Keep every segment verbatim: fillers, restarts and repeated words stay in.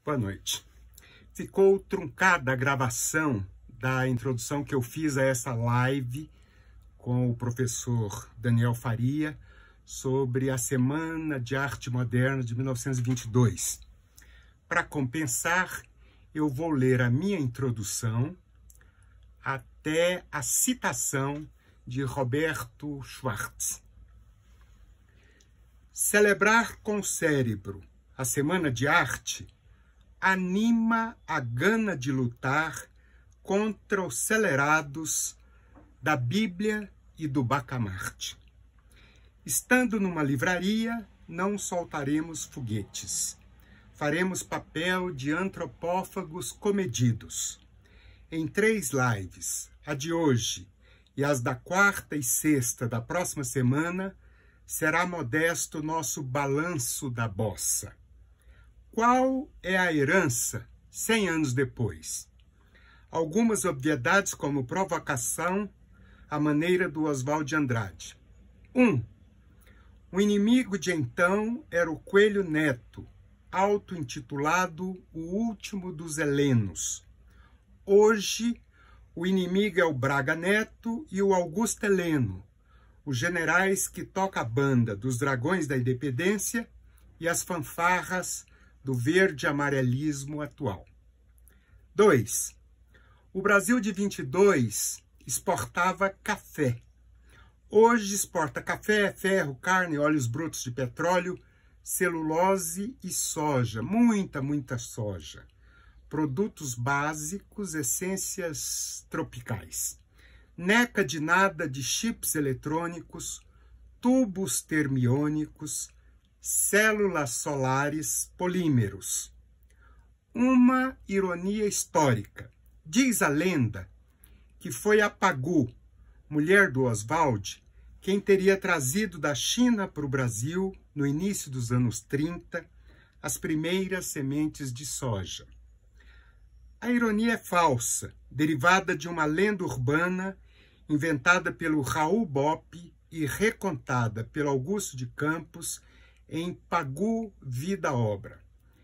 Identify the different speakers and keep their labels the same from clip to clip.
Speaker 1: Boa noite. Ficou truncada a gravação da introdução que eu fiz a essa live com o professor Daniel Faria sobre a Semana de Arte Moderna de mil novecentos e vinte e dois. Para compensar, eu vou ler a minha introdução até a citação de Roberto Schwartz. Celebrar com o cérebro a Semana de Arte anima a gana de lutar contra os celerados da Bíblia e do Bacamarte. Estando numa livraria, não soltaremos foguetes. Faremos papel de antropófagos comedidos. Em três lives, a de hoje e as da quarta e sexta da próxima semana, será modesto nosso balanço da bossa. Qual é a herança cem anos depois? Algumas obviedades como provocação à maneira do Oswald de Andrade. Um, o inimigo de então era o Coelho Neto, auto-intitulado o último dos helenos. Hoje, o inimigo é o Braga Neto e o Augusto Heleno, os generais que tocam a banda dos Dragões da Independência e as fanfarras do verde-amarelismo atual. dois. O Brasil de vinte e dois exportava café. Hoje exporta café, ferro, carne, óleos brutos de petróleo, celulose e soja. Muita, muita soja. Produtos básicos, essências tropicais. Neca de nada de chips eletrônicos, tubos termiônicos, células solares, polímeros. Uma ironia histórica. Diz a lenda que foi a Pagu, mulher do Oswald, quem teria trazido da China para o Brasil, no início dos anos trinta, as primeiras sementes de soja. A ironia é falsa, derivada de uma lenda urbana inventada pelo Raul Bopp e recontada pelo Augusto de Campos em Pagu Vida Obra.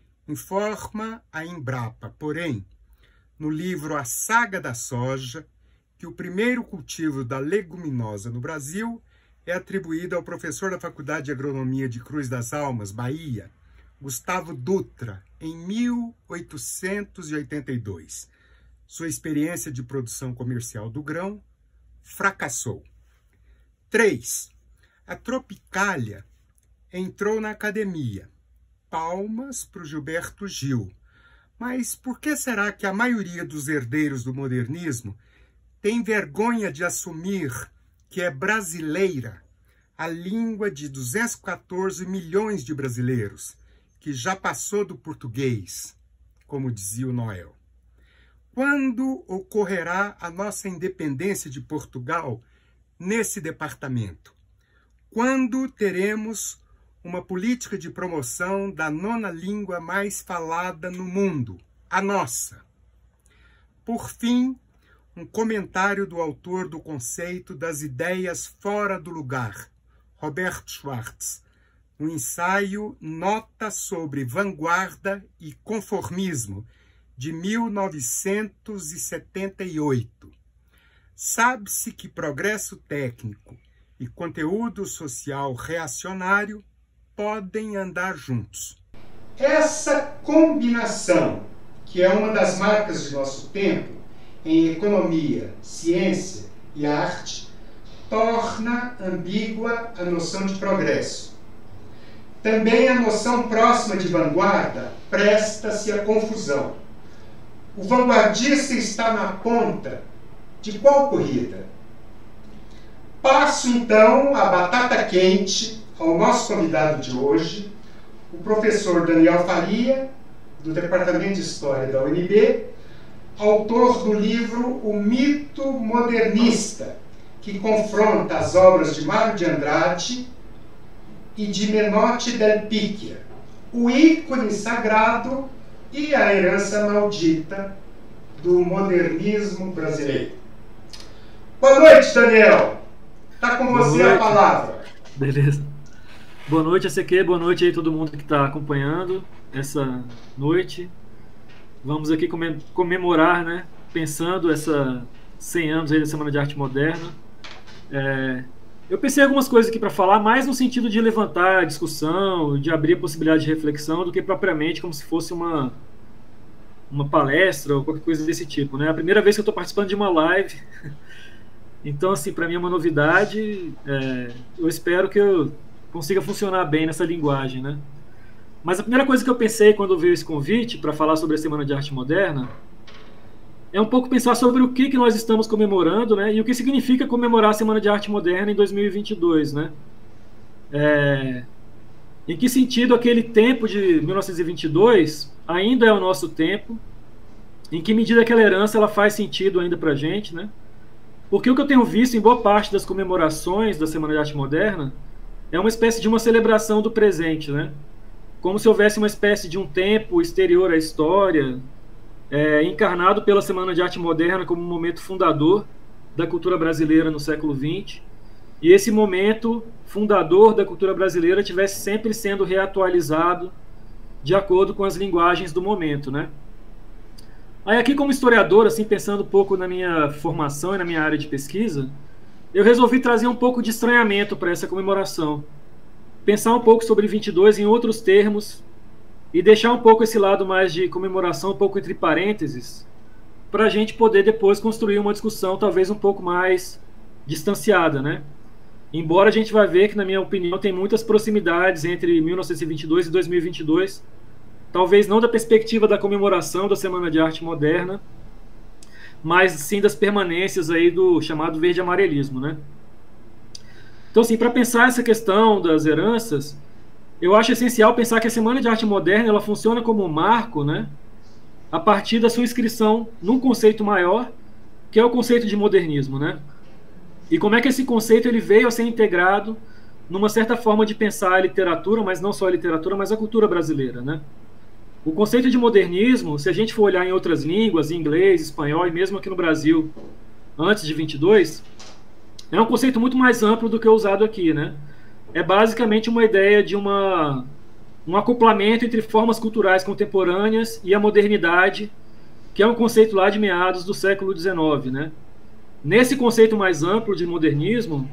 Speaker 1: Informa a Embrapa, porém, no livro A Saga da Soja, que o primeiro cultivo da leguminosa no Brasil é atribuído ao professor da Faculdade de Agronomia de Cruz das Almas, Bahia, Gustavo Dutra, em mil oitocentos e oitenta e dois. Sua experiência de produção comercial do grão fracassou. três. A Tropicália entrou na academia. Palmas para o Gilberto Gil. Mas por que será que a maioria dos herdeiros do modernismo tem vergonha de assumir que é brasileira a língua de duzentos e quatorze milhões de brasileiros, que já passou do português, como dizia o Noel? Quando ocorrerá a nossa independência de Portugal nesse departamento? Quando teremos uma política de promoção da nona língua mais falada no mundo, a nossa? Por fim, um comentário do autor do conceito das ideias fora do lugar, Roberto Schwartz, um ensaio Nota sobre Vanguarda e Conformismo, de mil novecentos e setenta e oito. Sabe-se que progresso técnico e conteúdo social reacionário podem andar juntos. Essa combinação, que é uma das marcas de nosso tempo, em economia, ciência e arte, torna ambígua a noção de progresso. Também a noção próxima de vanguarda presta-se à confusão. O vanguardista está na ponta de qual corrida? Passo então a batata quente ao nosso convidado de hoje, o professor Daniel Faria, do Departamento de História da U N B, autor do livro O Mito Modernista, que confronta as obras de Mário de Andrade e de Menotti del Picchia, o ícone sagrado e a herança maldita do modernismo brasileiro. Boa noite, Daniel. Está com você a palavra.
Speaker 2: Beleza. Boa noite, A C Q, boa noite aí todo mundo que está acompanhando essa noite. Vamos aqui comemorar, né, pensando essa cem anos aí da Semana de Arte Moderna. É, eu pensei algumas coisas aqui para falar, mais no sentido de levantar a discussão, de abrir a possibilidade de reflexão, do que propriamente como se fosse uma, uma palestra ou qualquer coisa desse tipo, né? É a primeira vez que eu estou participando de uma live, então, assim, para mim é uma novidade. É, eu espero que eu consiga funcionar bem nessa linguagem, né? Mas a primeira coisa que eu pensei quando veio esse convite para falar sobre a Semana de Arte Moderna é um pouco pensar sobre o que, que nós estamos comemorando, né, e o que significa comemorar a Semana de Arte Moderna em dois mil e vinte e dois. Né? É, em que sentido aquele tempo de mil novecentos e vinte e dois ainda é o nosso tempo, em que medida aquela herança ela faz sentido ainda para a gente, né? Porque o que eu tenho visto em boa parte das comemorações da Semana de Arte Moderna é uma espécie de uma celebração do presente, né? Como se houvesse uma espécie de um tempo exterior à história, É, encarnado pela Semana de Arte Moderna como um momento fundador da cultura brasileira no século vinte, e esse momento fundador da cultura brasileira tivesse sempre sendo reatualizado de acordo com as linguagens do momento, né? Aí aqui, como historiador, assim, pensando um pouco na minha formação e na minha área de pesquisa, eu resolvi trazer um pouco de estranhamento para essa comemoração, pensar um pouco sobre vinte e dois em outros termos, e deixar um pouco esse lado mais de comemoração um pouco entre parênteses, para a gente poder depois construir uma discussão talvez um pouco mais distanciada, né? Embora a gente vai ver que, na minha opinião, tem muitas proximidades entre mil novecentos e vinte e dois e dois mil e vinte e dois, talvez não da perspectiva da comemoração da Semana de Arte Moderna, mas sim das permanências aí do chamado verde-amarelismo, né? Então, assim, para pensar essa questão das heranças, eu acho essencial pensar que a Semana de Arte Moderna ela funciona como um marco, né, a partir da sua inscrição num conceito maior, que é o conceito de modernismo, né? E como é que esse conceito ele veio a ser integrado numa certa forma de pensar a literatura, mas não só a literatura, mas a cultura brasileira, né? O conceito de modernismo, se a gente for olhar em outras línguas, em inglês, espanhol e mesmo aqui no Brasil, antes de vinte e dois, é um conceito muito mais amplo do que o usado aqui, né? É basicamente uma ideia de uma, um acoplamento entre formas culturais contemporâneas e a modernidade, que é um conceito lá de meados do século dezenove, né? Nesse conceito mais amplo de modernismo,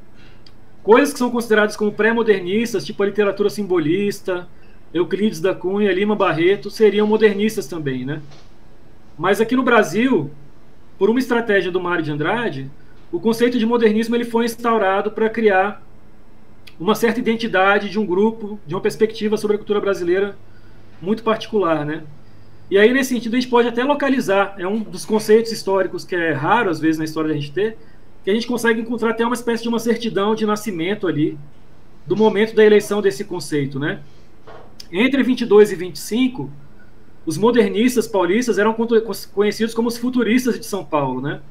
Speaker 2: coisas que são consideradas como pré-modernistas, tipo a literatura simbolista, Euclides da Cunha, Lima Barreto, seriam modernistas também, né? Mas aqui no Brasil, por uma estratégia do Mário de Andrade, o conceito de modernismo ele foi instaurado para criar uma certa identidade de um grupo, de uma perspectiva sobre a cultura brasileira muito particular, né? E aí, nesse sentido, a gente pode até localizar, é um dos conceitos históricos que é raro, às vezes, na história da gente ter, que a gente consegue encontrar até uma espécie de uma certidão de nascimento ali, do momento da eleição desse conceito, né? Entre vinte e dois e vinte e cinco, os modernistas paulistas eram conhecidos como os futuristas de São Paulo, né?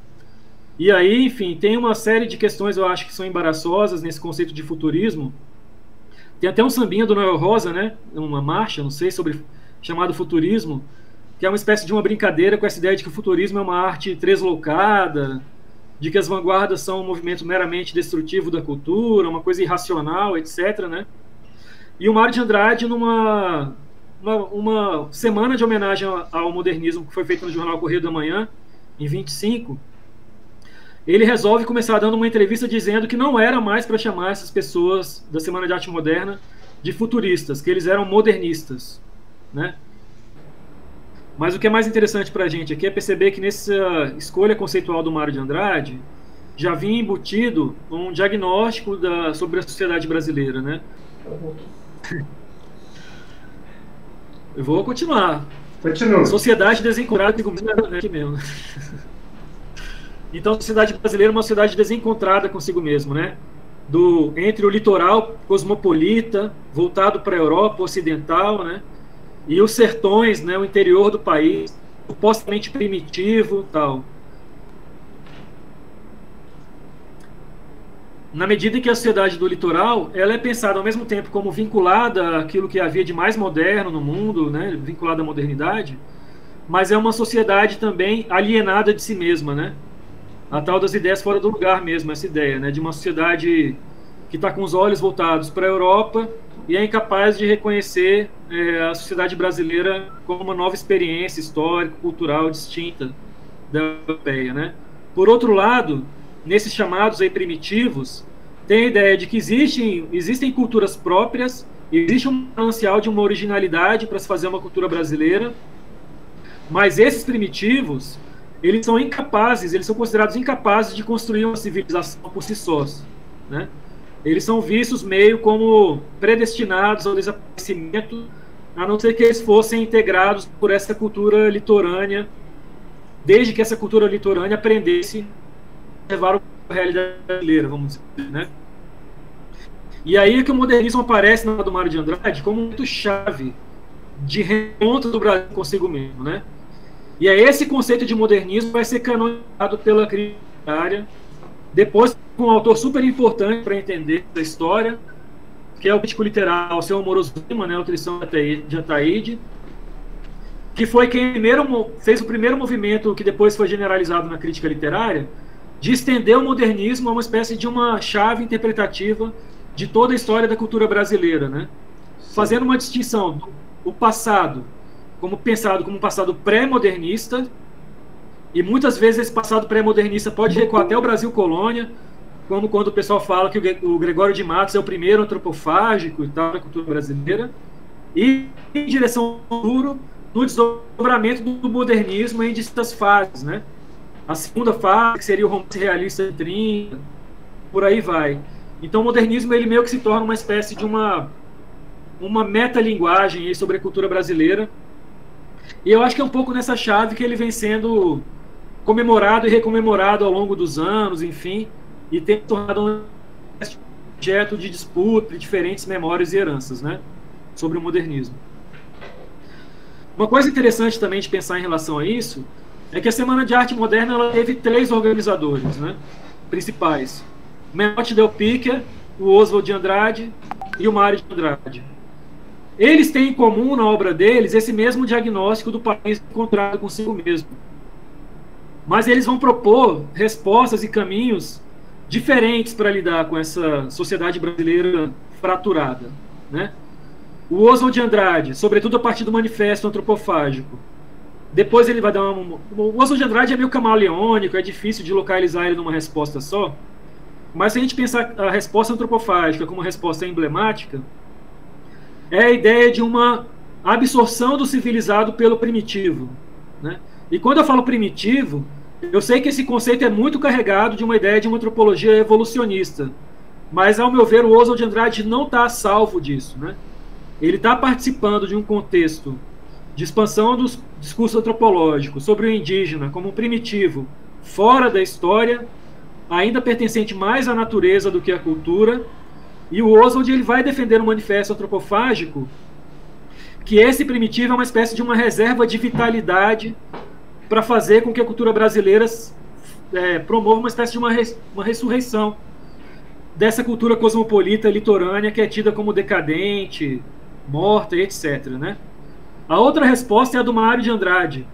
Speaker 2: E aí, enfim, tem uma série de questões, eu acho, que são embaraçosas nesse conceito de futurismo. Tem até um sambinha do Noel Rosa, né? Uma marcha, não sei, sobre chamado futurismo, que é uma espécie de uma brincadeira com essa ideia de que o futurismo é uma arte tresloucada, de que as vanguardas são um movimento meramente destrutivo da cultura, uma coisa irracional, etcétera, né? E o Mário de Andrade, numa uma, uma semana de homenagem ao modernismo que foi feita no jornal Correio da Manhã, em vinte e cinco, ele resolve começar dando uma entrevista dizendo que não era mais para chamar essas pessoas da Semana de Arte Moderna de futuristas, que eles eram modernistas, né? Mas o que é mais interessante para a gente aqui é perceber que nessa escolha conceitual do Mário de Andrade já vinha embutido um diagnóstico da, sobre a sociedade brasileira, né? Eu vou continuar.
Speaker 1: Continua.
Speaker 2: Sociedade desencontrada aqui mesmo. Então, a sociedade brasileira é uma sociedade desencontrada consigo mesmo, né? Do, entre o litoral cosmopolita, voltado para a Europa ocidental, né? E os sertões, né? O interior do país, supostamente primitivo, tal. Na medida em que a sociedade do litoral, ela é pensada ao mesmo tempo como vinculada àquilo que havia de mais moderno no mundo, né? Vinculada à modernidade, mas é uma sociedade também alienada de si mesma, né? A tal das ideias fora do lugar mesmo, essa ideia, né, de uma sociedade que está com os olhos voltados para a Europa, e é incapaz de reconhecer é, a sociedade brasileira como uma nova experiência histórica, cultural distinta da europeia, né? Por outro lado, nesses chamados aí primitivos, tem a ideia de que existem, existem culturas próprias, existe um manancial de uma originalidade para se fazer uma cultura brasileira, mas esses primitivos, eles são incapazes, eles são considerados incapazes de construir uma civilização por si sós, né? Eles são vistos meio como predestinados ao desaparecimento, a não ser que eles fossem integrados por essa cultura litorânea, desde que essa cultura litorânea aprendesse a levar a realidade brasileira, vamos dizer, né? E aí é que o modernismo aparece na obra do Mário de Andrade como um ponto chave de reencontro do Brasil consigo mesmo, né? E é esse conceito de modernismo que vai ser canonizado pela crítica literária, depois com um autor super importante para entender a história, que é o crítico literário, o seu Amoroso Lima, né, o Tristão de Ataíde, que foi quem primeiro fez o primeiro movimento que depois foi generalizado na crítica literária, de estender o modernismo a uma espécie de uma chave interpretativa de toda a história da cultura brasileira, né? Fazendo uma distinção do o passado como pensado como um passado pré-modernista, e muitas vezes esse passado pré-modernista pode recuar até o Brasil colônia, como quando o pessoal fala que o Gregório de Matos é o primeiro antropofágico e tal da cultura brasileira, e em direção ao futuro, no desdobramento do modernismo em distintas fases, né? A segunda fase, que seria o romance realista de trinta, por aí vai. Então o modernismo ele meio que se torna uma espécie de uma, uma metalinguagem sobre a cultura brasileira, e eu acho que é um pouco nessa chave que ele vem sendo comemorado e recomemorado ao longo dos anos, enfim, e tem tornado um objeto de disputa de diferentes memórias e heranças, né, sobre o modernismo. Uma coisa interessante também de pensar em relação a isso é que a Semana de Arte Moderna ela teve três organizadores, né, principais: Menotti Del Picchia, o Oswald de Andrade e o Mário de Andrade. Eles têm em comum na obra deles esse mesmo diagnóstico do país encontrado consigo mesmo. Mas eles vão propor respostas e caminhos diferentes para lidar com essa sociedade brasileira fraturada, né? O Oswald de Andrade, sobretudo a partir do Manifesto Antropofágico. Depois ele vai dar uma... O Oswald de Andrade é meio camaleônico, é difícil de localizar ele numa resposta só. Mas se a gente pensar a resposta antropofágica como resposta emblemática, é a ideia de uma absorção do civilizado pelo primitivo, né? E quando eu falo primitivo, eu sei que esse conceito é muito carregado de uma ideia de uma antropologia evolucionista, mas ao meu ver o Oswald de Andrade não está salvo disso, né? Ele está participando de um contexto de expansão do discurso antropológico sobre o indígena como um primitivo fora da história, ainda pertencente mais à natureza do que à cultura. E o Oswald ele vai defender no Manifesto Antropofágico que esse primitivo é uma espécie de uma reserva de vitalidade para fazer com que a cultura brasileira é, promova uma espécie de uma, res, uma ressurreição dessa cultura cosmopolita litorânea que é tida como decadente, morta, etcétera, né? A outra resposta é a do Mário de Andrade,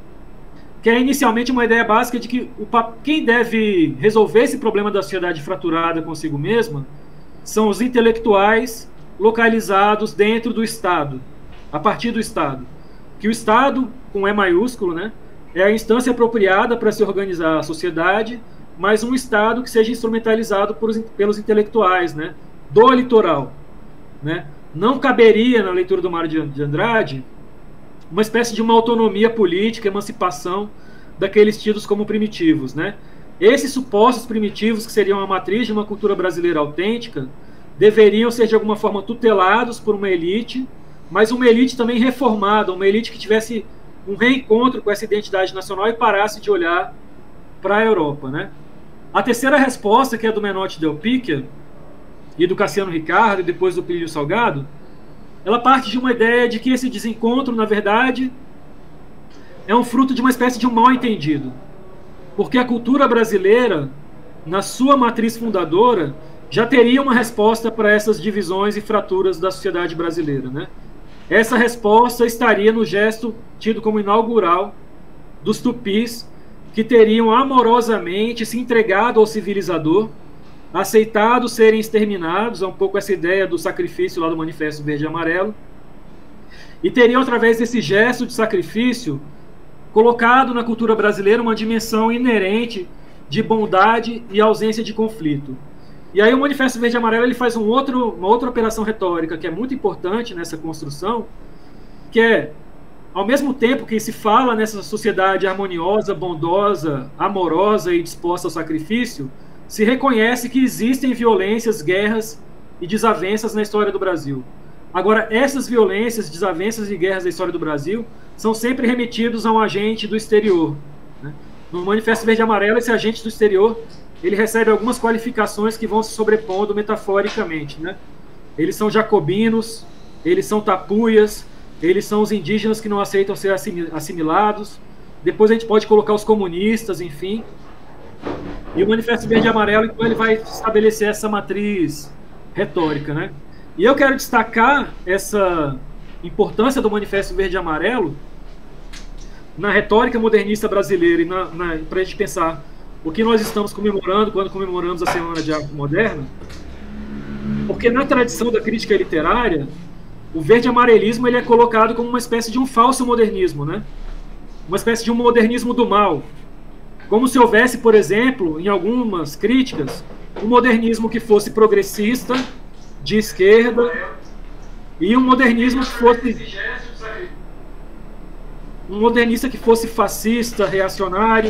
Speaker 2: que é inicialmente uma ideia básica de que o, quem deve resolver esse problema da sociedade fraturada consigo mesma são os intelectuais localizados dentro do Estado, a partir do Estado. Que o Estado, com E maiúsculo, né, é a instância apropriada para se organizar a sociedade, mas um Estado que seja instrumentalizado por, pelos intelectuais, né, do litoral, né. Não caberia, na leitura do Mário de Andrade, uma espécie de uma autonomia política, emancipação daqueles tidos como primitivos, né. Esses supostos primitivos, que seriam a matriz de uma cultura brasileira autêntica, deveriam ser de alguma forma tutelados por uma elite, mas uma elite também reformada, uma elite que tivesse um reencontro com essa identidade nacional e parasse de olhar para a Europa, né? A terceira resposta, que é do Menotti Del Picchia e do Cassiano Ricardo e depois do Plínio Salgado, ela parte de uma ideia de que esse desencontro, na verdade, é um fruto de uma espécie de um mal-entendido. Porque a cultura brasileira, na sua matriz fundadora, já teria uma resposta para essas divisões e fraturas da sociedade brasileira, né? Essa resposta estaria no gesto tido como inaugural dos tupis, que teriam amorosamente se entregado ao civilizador aceitados serem exterminados, é um pouco essa ideia do sacrifício lá do Manifesto Verde e Amarelo, e teriam, através desse gesto de sacrifício, colocado na cultura brasileira uma dimensão inerente de bondade e ausência de conflito. E aí o Manifesto Verde e Amarelo ele faz um outro, uma outra operação retórica que é muito importante nessa construção, que é, ao mesmo tempo que se fala nessa sociedade harmoniosa, bondosa, amorosa e disposta ao sacrifício, se reconhece que existem violências, guerras e desavenças na história do Brasil. Agora, essas violências, desavenças e guerras da história do Brasil são sempre remetidos a um agente do exterior, né? No Manifesto Verde e Amarelo, esse agente do exterior ele recebe algumas qualificações que vão se sobrepondo metaforicamente, né? Eles são jacobinos, eles são tapuias, eles são os indígenas que não aceitam ser assimilados. Depois a gente pode colocar os comunistas, enfim. E o Manifesto Verde e Amarelo, então, ele vai estabelecer essa matriz retórica, né? E eu quero destacar essa importância do Manifesto Verde e Amarelo na retórica modernista brasileira e para a gente pensar o que nós estamos comemorando quando comemoramos a Semana de Arte Moderna, porque na tradição da crítica literária, o verde-amarelismo ele é colocado como uma espécie de um falso modernismo, né? Uma espécie de um modernismo do mal. Como se houvesse, por exemplo, em algumas críticas, um modernismo que fosse progressista, de esquerda, e um modernismo que fosse um modernista que fosse fascista, reacionário.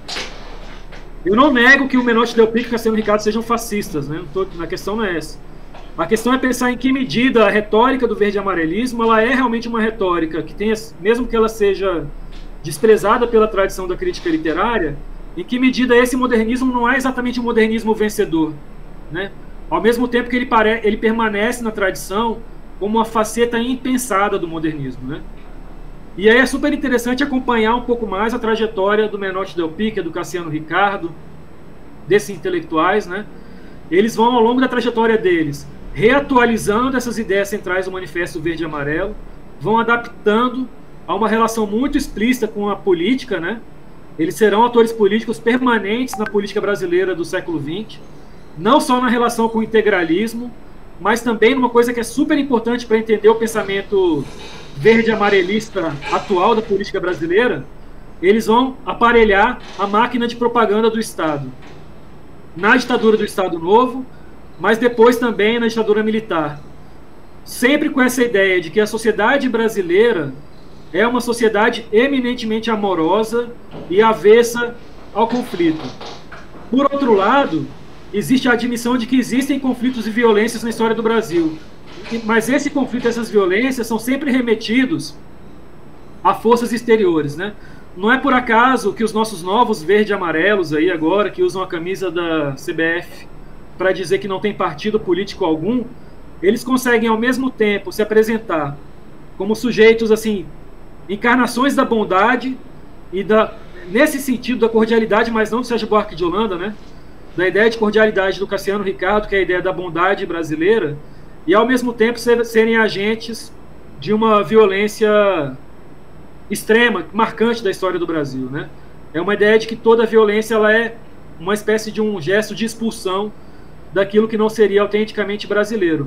Speaker 2: Eu não nego que o Menotti Del Pico e o Cassiano Ricardo sejam fascistas, né? Não tô, a questão não é essa. A questão é pensar em que medida a retórica do verde-amarelismo ela é realmente uma retórica que tenha, mesmo que ela seja desprezada pela tradição da crítica literária, em que medida esse modernismo não é exatamente um modernismo vencedor, né? Ao mesmo tempo que ele, pare... ele permanece na tradição como uma faceta impensada do modernismo, né? E aí é super interessante acompanhar um pouco mais a trajetória do Menotti Del Pico, do Cassiano Ricardo, desses intelectuais, né? Eles vão, ao longo da trajetória deles, reatualizando essas ideias centrais do Manifesto Verde e Amarelo, vão adaptando a uma relação muito explícita com a política, né? Eles serão atores políticos permanentes na política brasileira do século vinte, não só na relação com o integralismo, mas também numa coisa que é super importante para entender o pensamento verde-amarelista atual da política brasileira. Eles vão aparelhar a máquina de propaganda do Estado. Na ditadura do Estado Novo, mas depois também na ditadura militar. Sempre com essa ideia de que a sociedade brasileira é uma sociedade eminentemente amorosa e avessa ao conflito. Por outro lado, existe a admissão de que existem conflitos e violências na história do Brasil. Mas esse conflito e essas violências são sempre remetidos a forças exteriores, né? Não é por acaso que os nossos novos verde e amarelos aí agora, que usam a camisa da C B F para dizer que não tem partido político algum, eles conseguem ao mesmo tempo se apresentar como sujeitos, assim, encarnações da bondade e da, nesse sentido da cordialidade, mas não do Sérgio Buarque de Holanda, né? Da ideia de cordialidade do Cassiano Ricardo, que é a ideia da bondade brasileira, e ao mesmo tempo ser, serem agentes de uma violência extrema, marcante da história do Brasil, né? É uma ideia de que toda violência ela é uma espécie de um gesto de expulsão daquilo que não seria autenticamente brasileiro.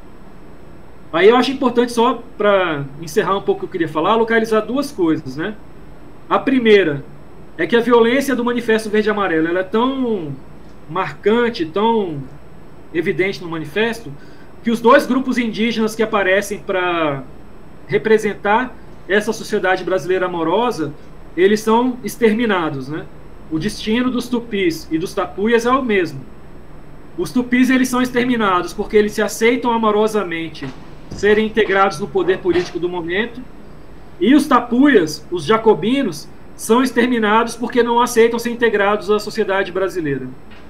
Speaker 2: Aí eu acho importante, só para encerrar um pouco o que eu queria falar, localizar duas coisas, né? A primeira é que a violência do Manifesto Verde e Amarelo ela é tão marcante, tão evidente no manifesto, que os dois grupos indígenas que aparecem para representar essa sociedade brasileira amorosa, eles são exterminados, né? O destino dos tupis e dos tapuias é o mesmo. Os tupis eles são exterminados porque eles se aceitam amorosamente serem integrados no poder político do momento, e os tapuias, os jacobinos, são exterminados porque não aceitam ser integrados à sociedade brasileira.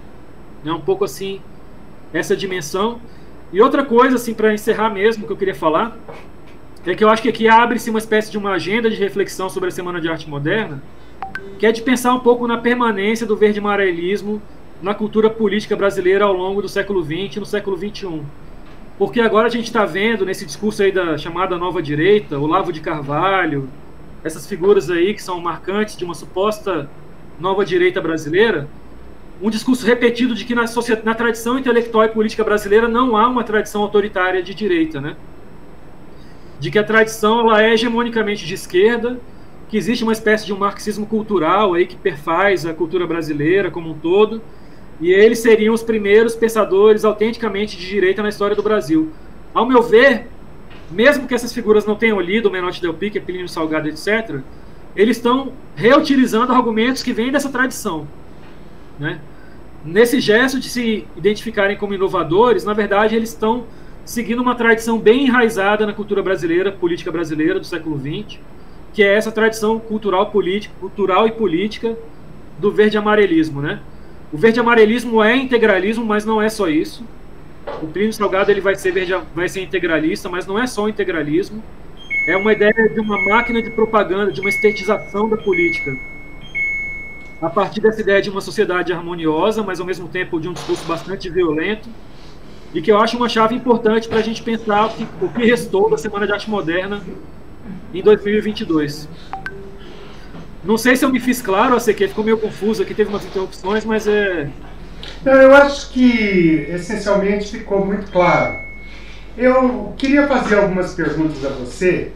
Speaker 2: É um pouco assim essa dimensão. E outra coisa, assim, para encerrar mesmo, que eu queria falar, é que eu acho que aqui abre-se uma espécie de uma agenda de reflexão sobre a Semana de Arte Moderna, que é de pensar um pouco na permanência do verde-amarelismo na cultura política brasileira ao longo do século vinte e no século vinte e um. Porque agora a gente está vendo, nesse discurso aí da chamada nova direita, Olavo de Carvalho, essas figuras aí que são marcantes de uma suposta nova direita brasileira, um discurso repetido de que na, sociedade, na tradição intelectual e política brasileira não há uma tradição autoritária de direita, né? De que a tradição ela é hegemonicamente de esquerda, que existe uma espécie de um marxismo cultural aí que perfaz a cultura brasileira como um todo, e eles seriam os primeiros pensadores autenticamente de direita na história do Brasil. Ao meu ver, mesmo que essas figuras não tenham lido o Menotti Del Pique, Plínio Salgado, etcétera, eles estão reutilizando argumentos que vêm dessa tradição, né? Nesse gesto de se identificarem como inovadores, na verdade, eles estão seguindo uma tradição bem enraizada na cultura brasileira, política brasileira do século vinte, que é essa tradição cultural, política, cultural e política do verde-amarelismo, né? O verde-amarelismo é integralismo, mas não é só isso. O Plínio Salgado ele vai ser, verde, vai ser integralista, mas não é só o integralismo. É uma ideia de uma máquina de propaganda, de uma estetização da política. A partir dessa ideia de uma sociedade harmoniosa, mas ao mesmo tempo de um discurso bastante violento, e que eu acho uma chave importante para a gente pensar o que, o que restou da Semana de Arte Moderna em dois mil e vinte e dois. Não sei se eu me fiz claro, a C Q ficou meio confuso aqui, teve umas interrupções, mas é...
Speaker 1: Não, eu acho que essencialmente ficou muito claro. Eu queria fazer algumas perguntas a você,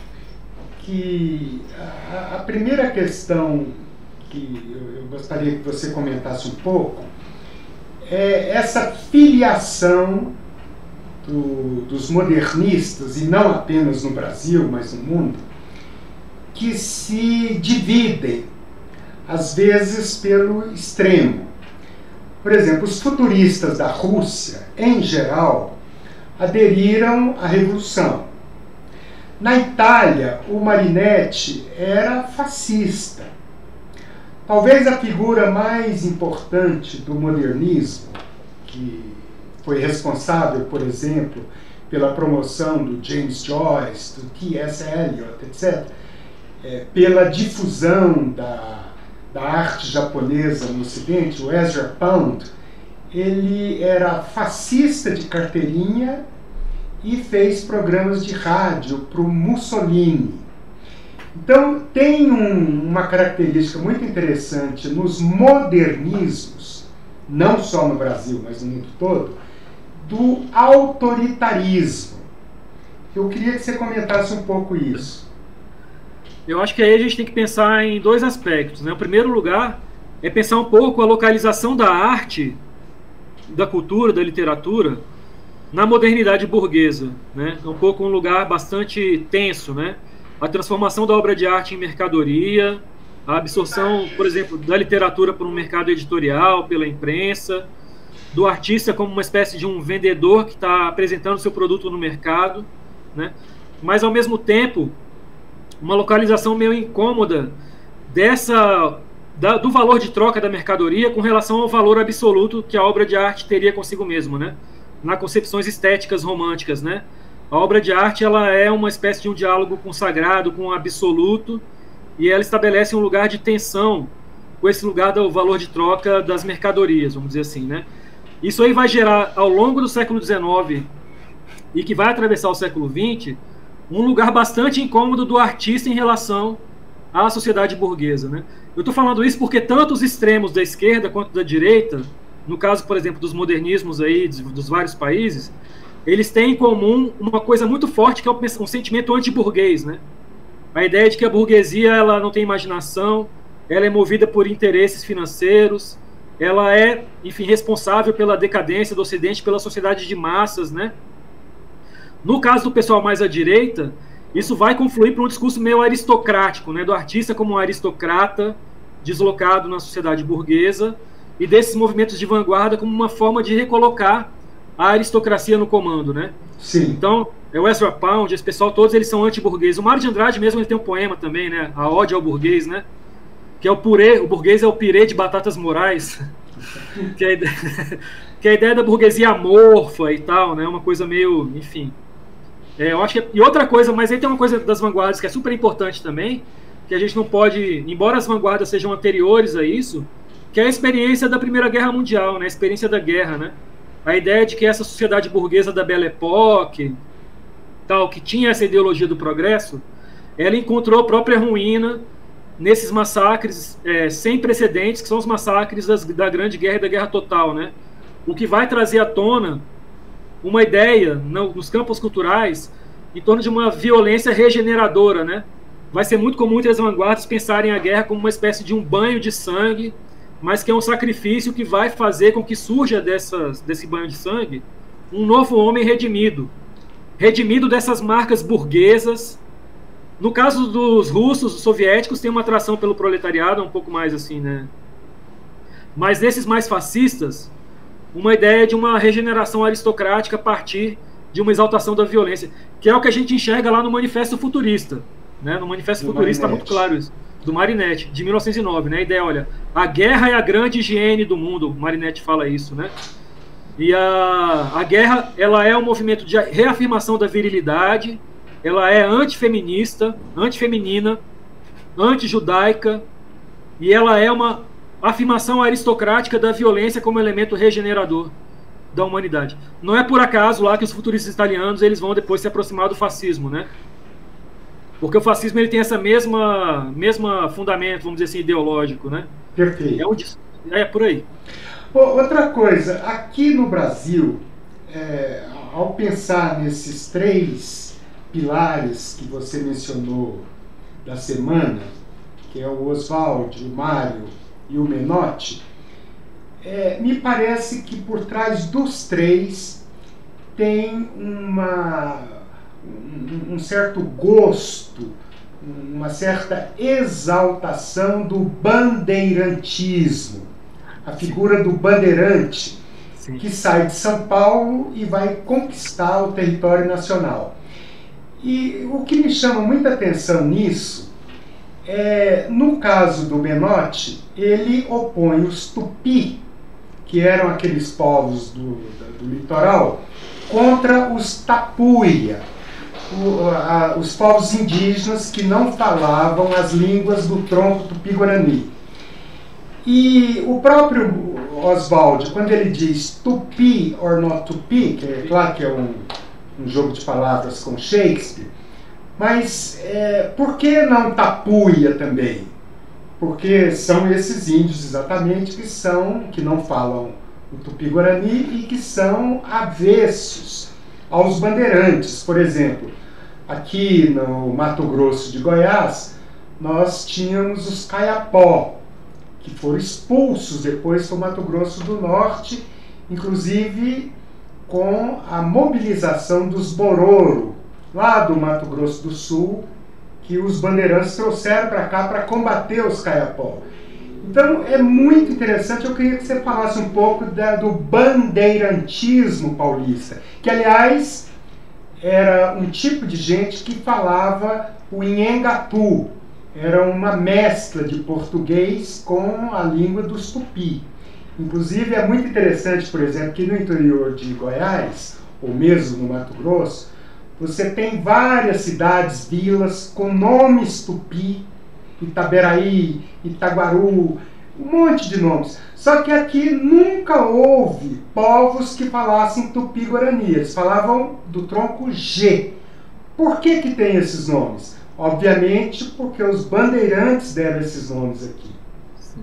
Speaker 1: que a, a primeira questão que eu, eu gostaria que você comentasse um pouco é essa filiação do, dos modernistas, e não apenas no Brasil, mas no mundo, que se dividem, às vezes, pelo extremo. Por exemplo, os futuristas da Rússia, em geral, aderiram à Revolução. Na Itália, o Marinetti era fascista. Talvez a figura mais importante do modernismo, que foi responsável, por exemplo, pela promoção do James Joyce, do T S Eliot, etcétera, é, pela difusão da, da arte japonesa no Ocidente, o Ezra Pound, ele era fascista de carteirinha e fez programas de rádio para o Mussolini. Então, tem um, uma característica muito interessante nos modernismos, não só no Brasil, mas no mundo todo, do autoritarismo. Eu queria que você comentasse um pouco isso.
Speaker 2: Eu acho que aí a gente tem que pensar em dois aspectos, né? O primeiro lugar é pensar um pouco a localização da arte, da cultura, da literatura, na modernidade burguesa, né? É um pouco um lugar bastante tenso, né? A transformação da obra de arte em mercadoria, a absorção, por exemplo, da literatura por um mercado editorial, pela imprensa, do artista como uma espécie de um vendedor que está apresentando seu produto no mercado, né? Mas, ao mesmo tempo, uma localização meio incômoda dessa, da, do valor de troca da mercadoria com relação ao valor absoluto que a obra de arte teria consigo mesmo, né? Na concepções estéticas românticas, né? A obra de arte ela é uma espécie de um diálogo com o sagrado, com o absoluto, e ela estabelece um lugar de tensão com esse lugar do valor de troca das mercadorias, vamos dizer assim, né? Isso aí vai gerar, ao longo do século dezenove e que vai atravessar o século vinte, um lugar bastante incômodo do artista em relação à sociedade burguesa, né? Eu estou falando isso porque tanto os extremos da esquerda quanto da direita, no caso, por exemplo, dos modernismos aí, dos vários países, eles têm em comum uma coisa muito forte, que é um sentimento anti-burguês, né? A ideia de que a burguesia ela não tem imaginação, ela é movida por interesses financeiros, ela é, enfim, responsável pela decadência do Ocidente, pela sociedade de massas, né? No caso do pessoal mais à direita, isso vai confluir para um discurso meio aristocrático, né? Do artista como um aristocrata deslocado na sociedade burguesa, e desses movimentos de vanguarda como uma forma de recolocar a aristocracia no comando, né?
Speaker 1: Sim.
Speaker 2: Então, é o Ezra Pound, esse pessoal, todos eles são anti-burguês. O Mário de Andrade mesmo, ele tem um poema também, né? A Ode ao Burguês, né? Que é o purê, o burguês é o pirê de batatas morais, que, é a ideia, que é a ideia da burguesia amorfa e tal, né? Uma coisa meio, enfim. É, eu acho que, e outra coisa, mas aí tem uma coisa das vanguardas que é super importante também, que a gente não pode, embora as vanguardas sejam anteriores a isso, que é a experiência da Primeira Guerra Mundial, né? A experiência da guerra, né? A ideia de que essa sociedade burguesa da Belle Époque, tal, que tinha essa ideologia do progresso, ela encontrou a própria ruína nesses massacres é, sem precedentes, que são os massacres das, da Grande Guerra e da Guerra Total, né? O que vai trazer à tona uma ideia no, nos campos culturais em torno de uma violência regeneradora, né? Vai ser muito comum entre as vanguardas pensarem a guerra como uma espécie de um banho de sangue, mas que é um sacrifício que vai fazer com que surja dessas, desse banho de sangue um novo homem redimido. Redimido dessas marcas burguesas. No caso dos russos, dos soviéticos, tem uma atração pelo proletariado, um pouco mais assim, né? Mas desses mais fascistas, uma ideia de uma regeneração aristocrática a partir de uma exaltação da violência, que é o que a gente enxerga lá no Manifesto Futurista, né? No Manifesto do Futurista está muito claro isso, do Marinetti, de mil novecentos e nove, né? A ideia, olha, a guerra é a grande higiene do mundo, Marinetti fala isso, né? E a, a guerra, ela é um movimento de reafirmação da virilidade, ela é antifeminista, antifeminina, antijudaica, e ela é uma afirmação aristocrática da violência como elemento regenerador da humanidade. Não é por acaso lá que os futuristas italianos eles vão depois se aproximar do fascismo, né? Porque o fascismo ele tem essa mesma, mesma fundamento, vamos dizer assim, ideológico, né?
Speaker 1: Perfeito.
Speaker 2: É, um, é por aí.
Speaker 1: Outra coisa, aqui no Brasil, é, ao pensar nesses três pilares que você mencionou da semana, que é o Oswald, o Mário e o Menotti, é, me parece que por trás dos três tem uma, um, um certo gosto, uma certa exaltação do bandeirantismo, a figura do bandeirante. Sim. Que sai de São Paulo e vai conquistar o território nacional. E o que me chama muita atenção nisso é, no caso do Menotti, ele opõe os tupi, que eram aqueles povos do, do, do litoral, contra os tapuia, o, a, os povos indígenas que não falavam as línguas do tronco tupi-guarani. E o próprio Oswald, quando ele diz tupi or not tupi, que é claro que é um, um jogo de palavras com Shakespeare, mas é, por que não tapuia também? Porque são esses índios exatamente que são, que não falam o tupi-guarani e que são avessos aos bandeirantes. Por exemplo, aqui no Mato Grosso de Goiás, nós tínhamos os Kayapó, que foram expulsos depois para o Mato Grosso do Norte, inclusive com a mobilização dos Bororo, lá do Mato Grosso do Sul, que os bandeirantes trouxeram para cá para combater os Kayapó. Então é muito interessante, eu queria que você falasse um pouco da, do bandeirantismo paulista, que aliás era um tipo de gente que falava o Inhengatu, era uma mescla de português com a língua dos tupi. Inclusive é muito interessante, por exemplo, que no interior de Goiás, ou mesmo no Mato Grosso, você tem várias cidades, vilas com nomes tupi, Itaberaí, Itaguaru, um monte de nomes. Só que aqui nunca houve povos que falassem tupi-guarani, eles falavam do tronco G. Por que que tem esses nomes? Obviamente porque os bandeirantes deram esses nomes aqui.
Speaker 2: Sim.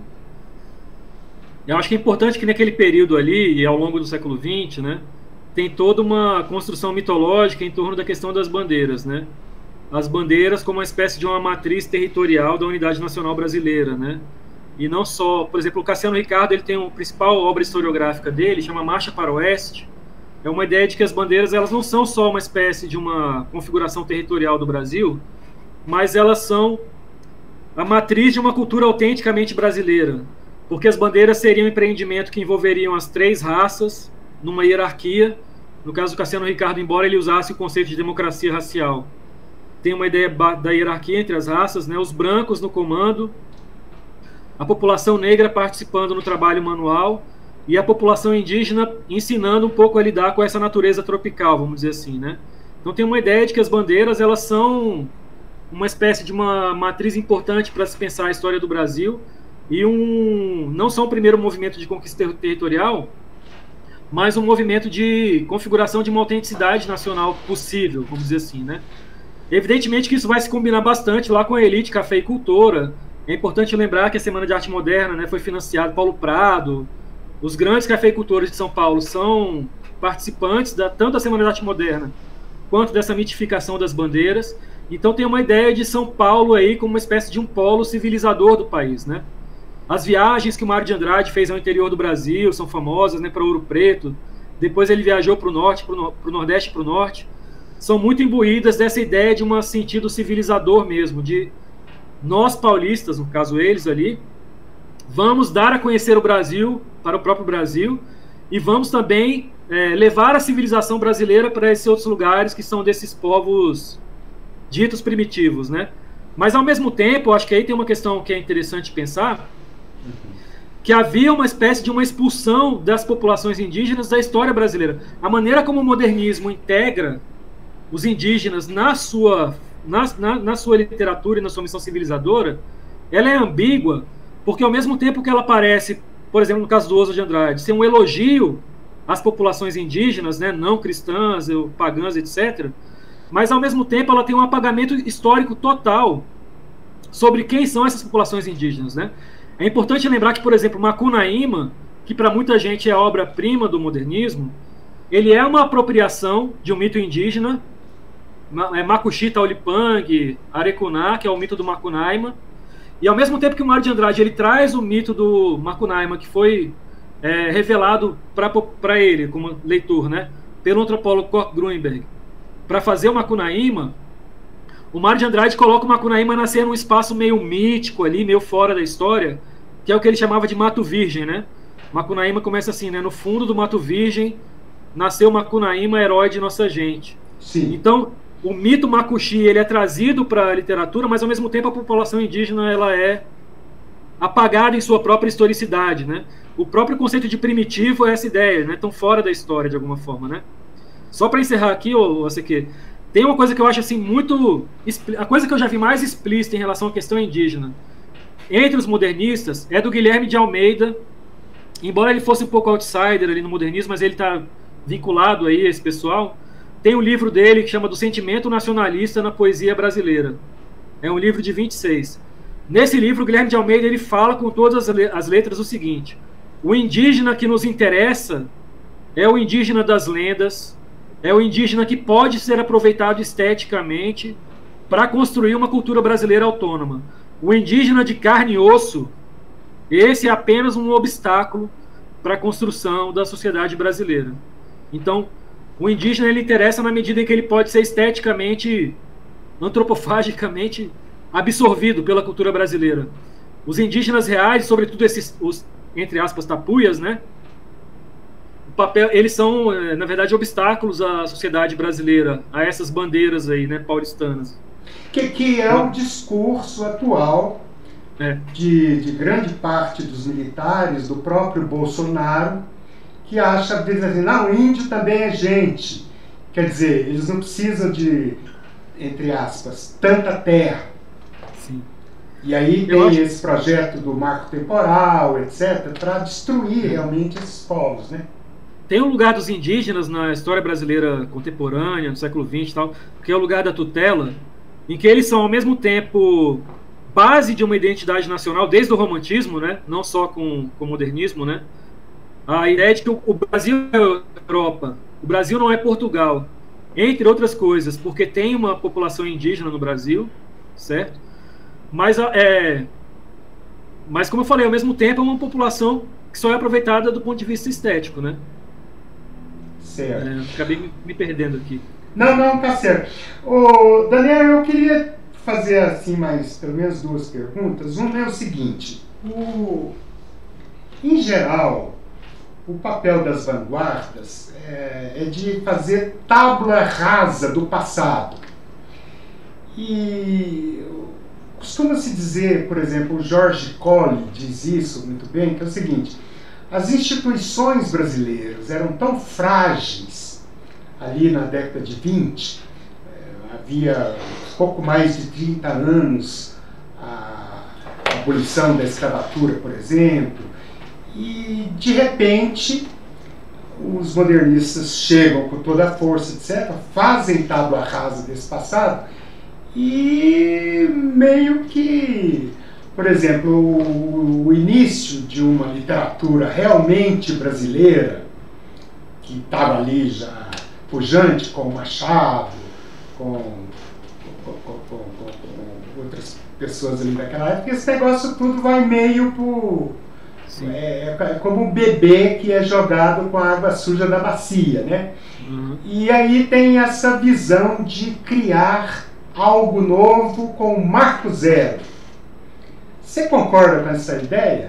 Speaker 2: Eu acho que é importante que naquele período ali, e ao longo do século vinte, né, tem toda uma construção mitológica em torno da questão das bandeiras, né? As bandeiras como uma espécie de uma matriz territorial da unidade nacional brasileira, né? E não só, por exemplo, o Cassiano Ricardo, ele tem uma principal obra historiográfica dele, chama Marcha para o Oeste. É uma ideia de que as bandeiras elas não são só uma espécie de uma configuração territorial do Brasil, mas elas são a matriz de uma cultura autenticamente brasileira, porque as bandeiras seriam um empreendimento que envolveriam as três raças numa hierarquia. No caso do Cassiano Ricardo, embora ele usasse o conceito de democracia racial, tem uma ideia da hierarquia entre as raças, né? Os brancos no comando, a população negra participando no trabalho manual e a população indígena ensinando um pouco a lidar com essa natureza tropical, vamos dizer assim, né? Então tem uma ideia de que as bandeiras elas são uma espécie de uma matriz importante para se pensar a história do Brasil e um não só o primeiro movimento de conquista ter territorial, mas um movimento de configuração de uma autenticidade nacional possível, vamos dizer assim, né? Evidentemente que isso vai se combinar bastante lá com a elite cafeicultora, É importante lembrar que a Semana de Arte Moderna, né, foi financiada Paulo Prado. Os grandes cafeicultores de São Paulo são participantes da, tanto da Semana de Arte Moderna quanto dessa mitificação das bandeiras. Então tem uma ideia de São Paulo aí como uma espécie de um polo civilizador do país, né? As viagens que o Mário de Andrade fez ao interior do Brasil são famosas, né, para Ouro Preto. Depois ele viajou para o norte, para o nordeste e para o norte. São muito imbuídas dessa ideia de um sentido civilizador mesmo, de nós paulistas, no caso eles ali, vamos dar a conhecer o Brasil para o próprio Brasil e vamos também é, levar a civilização brasileira para esses outros lugares que são desses povos ditos primitivos, né? Mas ao mesmo tempo, acho que aí tem uma questão que é interessante pensar, que havia uma espécie de uma expulsão das populações indígenas da história brasileira. A maneira como o modernismo integra os indígenas na sua, na, na, na sua literatura e na sua missão civilizadora, ela é ambígua, porque ao mesmo tempo que ela parece, por exemplo, no caso do Oswald de Andrade, ser um elogio às populações indígenas, né, não cristãs, pagãs, etcétera, mas ao mesmo tempo ela tem um apagamento histórico total sobre quem são essas populações indígenas, né? É importante lembrar que, por exemplo, Macunaíma, que para muita gente é obra-prima do modernismo, ele é uma apropriação de um mito indígena, é Macuxi, Taulipang, Arecuná, que é o mito do Macunaíma, e ao mesmo tempo que o Mário de Andrade ele traz o mito do Macunaíma, que foi é, revelado para ele, como leitor, né, pelo antropólogo Kurt Gruenberg, para fazer o Macunaíma, o Mário de Andrade coloca o Macunaíma nascer num espaço meio mítico ali, meio fora da história, que é o que ele chamava de Mato Virgem, né? Macunaíma começa assim, né? No fundo do Mato Virgem nasceu Macunaíma, herói de nossa gente.
Speaker 1: Sim.
Speaker 2: Então, o mito Macuxi, ele é trazido para a literatura, mas ao mesmo tempo a população indígena ela é apagada em sua própria historicidade, né? O próprio conceito de primitivo é essa ideia, né? Tão fora da história de alguma forma, né? Só para encerrar aqui, ô, ô, que tem uma coisa que eu acho assim muito... A coisa que eu já vi mais explícita em relação à questão indígena entre os modernistas é do Guilherme de Almeida, embora ele fosse um pouco outsider ali no modernismo, mas ele está vinculado aí a esse pessoal. Tem um livro dele que chama Do Sentimento Nacionalista na Poesia Brasileira. É um livro de vinte e seis. Nesse livro, o Guilherme de Almeida ele fala com todas as letras o seguinte: o indígena que nos interessa é o indígena das lendas, é o indígena que pode ser aproveitado esteticamente para construir uma cultura brasileira autônoma. O indígena de carne e osso, esse é apenas um obstáculo para a construção da sociedade brasileira. Então, o indígena ele interessa na medida em que ele pode ser esteticamente, antropofagicamente absorvido pela cultura brasileira. Os indígenas reais, sobretudo esses, os, entre aspas, tapuias, né? O papel, eles são, na verdade, obstáculos à sociedade brasileira, a essas bandeiras aí, né, paulistanas.
Speaker 1: Que, que é o discurso atual é. de, de grande parte dos militares, do próprio Bolsonaro, que acha, diz assim, não, o índio também é gente. Quer dizer, eles não precisam de, entre aspas, tanta terra.
Speaker 2: Sim.
Speaker 1: E aí
Speaker 2: Eu
Speaker 1: tem
Speaker 2: acho...
Speaker 1: esse projeto do marco temporal, etcétera, para destruir realmente esses povos, né?
Speaker 2: Tem um lugar dos indígenas na história brasileira contemporânea, no século vinte e tal, que é o lugar da tutela, em que eles são, ao mesmo tempo, base de uma identidade nacional, desde o romantismo, né? Não só com, com o modernismo, né? A ideia de que o Brasil é a Europa, o Brasil não é Portugal, entre outras coisas, porque tem uma população indígena no Brasil, certo? Mas, é, mas como eu falei, ao mesmo tempo é uma população que só é aproveitada do ponto de vista estético, né?
Speaker 1: Certo.
Speaker 2: É, acabei me, me perdendo aqui.
Speaker 1: Não, não, tá certo. Ô, Daniel, eu queria fazer assim mais, pelo menos duas perguntas. Uma é o seguinte, o, em geral, o papel das vanguardas é, é de fazer tábua rasa do passado. E costuma-se dizer, por exemplo, o George Colley diz isso muito bem, que é o seguinte: as instituições brasileiras eram tão frágeis ali na década de vinte, havia pouco mais de trinta anos a abolição da escravatura, por exemplo, e de repente os modernistas chegam com toda a força, etcétera, fazem tábua rasa desse passado e meio que por exemplo, o, o início de uma literatura realmente brasileira, que estava ali já pujante com Machado, com, com, com, com, com outras pessoas ali daquela época, esse negócio tudo vai meio pro... É, é como um bebê que é jogado com a água suja da bacia, né? Uhum. E aí tem essa visão de criar algo novo com marco zero. Você concorda com essa ideia?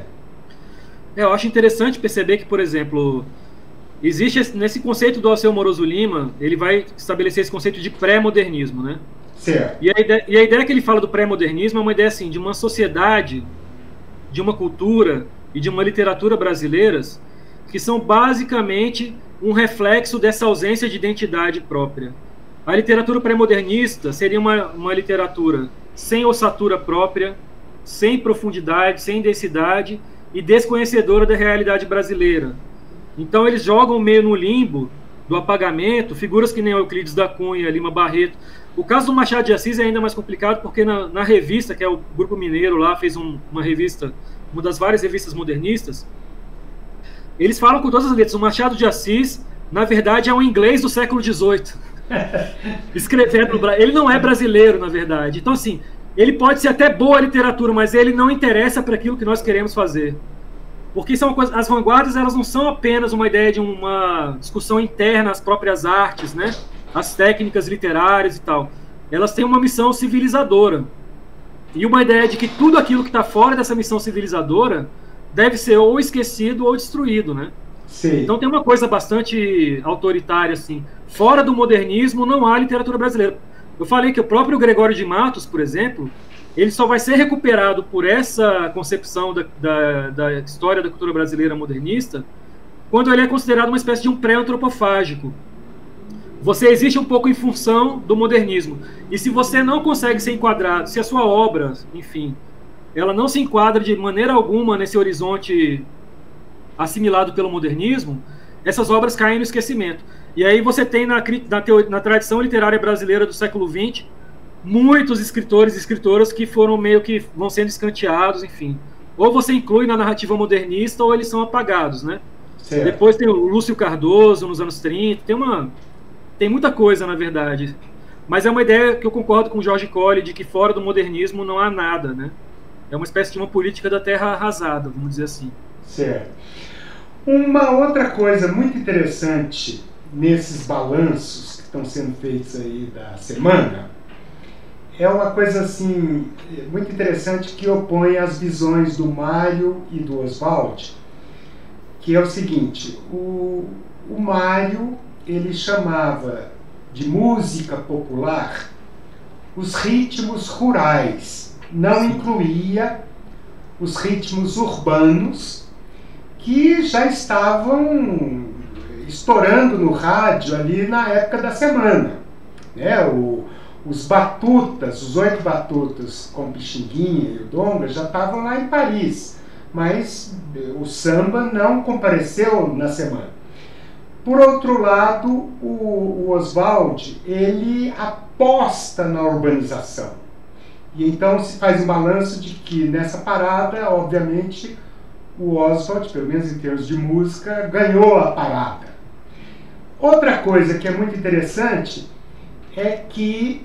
Speaker 2: Eu acho interessante perceber que, por exemplo, existe nesse conceito do Alceu Moroso Lima, ele vai estabelecer esse conceito de pré-modernismo, né?
Speaker 1: Certo.
Speaker 2: E a, ideia, e a ideia que ele fala do pré-modernismo é uma ideia assim, de uma sociedade, de uma cultura e de uma literatura brasileiras que são basicamente um reflexo dessa ausência de identidade própria. A literatura pré-modernista seria uma, uma literatura sem ossatura própria, sem profundidade, sem densidade e desconhecedora da realidade brasileira. Então eles jogam meio no limbo do apagamento, figuras que nem Euclides da Cunha, Lima Barreto. O caso do Machado de Assis é ainda mais complicado porque na, na revista, que é o Grupo Mineiro lá, fez um, uma revista, uma das várias revistas modernistas, eles falam com todas as letras, o Machado de Assis, na verdade, é um inglês do século dezoito. Escrevendo, ele não é brasileiro, na verdade. Então, assim, ele pode ser até boa literatura, mas ele não interessa para aquilo que nós queremos fazer. Porque são coisa, as vanguardas, elas não são apenas uma ideia de uma discussão interna às próprias artes, né? As técnicas literárias e tal. Elas têm uma missão civilizadora. E uma ideia de que tudo aquilo que está fora dessa missão civilizadora deve ser ou esquecido ou destruído, né?
Speaker 1: Sim.
Speaker 2: Então tem uma coisa bastante autoritária, assim. Fora do modernismo não há literatura brasileira. Eu falei que o próprio Gregório de Matos, por exemplo, ele só vai ser recuperado por essa concepção da, da, da história da cultura brasileira modernista quando ele é considerado uma espécie de um pré-antropofágico. Você existe um pouco em função do modernismo. E se você não consegue ser enquadrado, se a sua obra, enfim, ela não se enquadra de maneira alguma nesse horizonte assimilado pelo modernismo, essas obras caem no esquecimento. E aí você tem na, na, teo, na tradição literária brasileira do século vinte muitos escritores e escritoras que foram meio que vão sendo escanteados, enfim. Ou você inclui na narrativa modernista ou eles são apagados, né? Certo. Depois tem o Lúcio Cardoso nos anos trinta, tem uma... Tem muita coisa, na verdade. Mas é uma ideia que eu concordo com o Jorge Colli, de que fora do modernismo não há nada, né? É uma espécie de uma política da terra arrasada, vamos dizer assim.
Speaker 1: Certo. Uma outra coisa muito interessante nesses balanços que estão sendo feitos aí da semana é uma coisa assim muito interessante que opõe as visões do Mário e do Oswald, que é o seguinte: o, o Mário ele chamava de música popular os ritmos rurais, não incluía os ritmos urbanos que já estavam estourando no rádio ali na época da semana, né? O, os batutas, os oito batutas com Pixinguinha e o Donga já estavam lá em Paris, mas o samba não compareceu na semana. Por outro lado, o, o Oswald, ele aposta na urbanização. E então se faz um balanço de que nessa parada, obviamente, o Oswald, pelo menos em termos de música, ganhou a parada. Outra coisa que é muito interessante é que,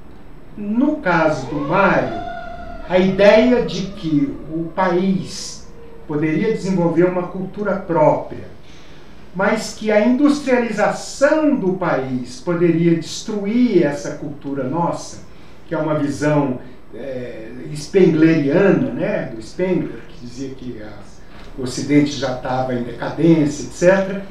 Speaker 1: no caso do Mário, a ideia de que o país poderia desenvolver uma cultura própria, mas que a industrialização do país poderia destruir essa cultura nossa, que é uma visão é, spengleriana, né, do Spengler, que dizia que a, o Ocidente já estava em decadência, etcétera.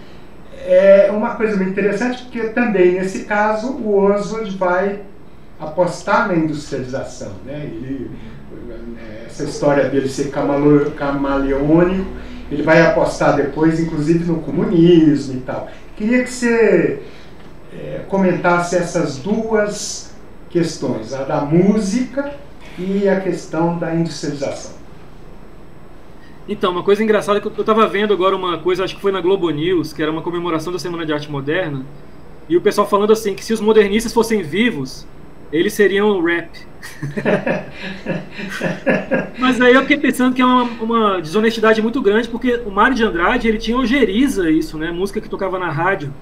Speaker 1: É uma coisa muito interessante, porque também, nesse caso, o Oswald vai apostar na industrialização, né? Ele, essa história dele ser camaleônico, ele vai apostar depois, inclusive, no comunismo e tal. Queria que você é, comentasse essas duas questões, a da música e a questão da industrialização.
Speaker 2: Então, uma coisa engraçada é que eu estava vendo agora uma coisa, acho que foi na Globo News, que era uma comemoração da Semana de Arte Moderna, e o pessoal falando assim, que se os modernistas fossem vivos, eles seriam o rap. Mas aí eu fiquei pensando que é uma, uma desonestidade muito grande, porque o Mário de Andrade, ele tinha ojeriza isso, né? Música que tocava na rádio.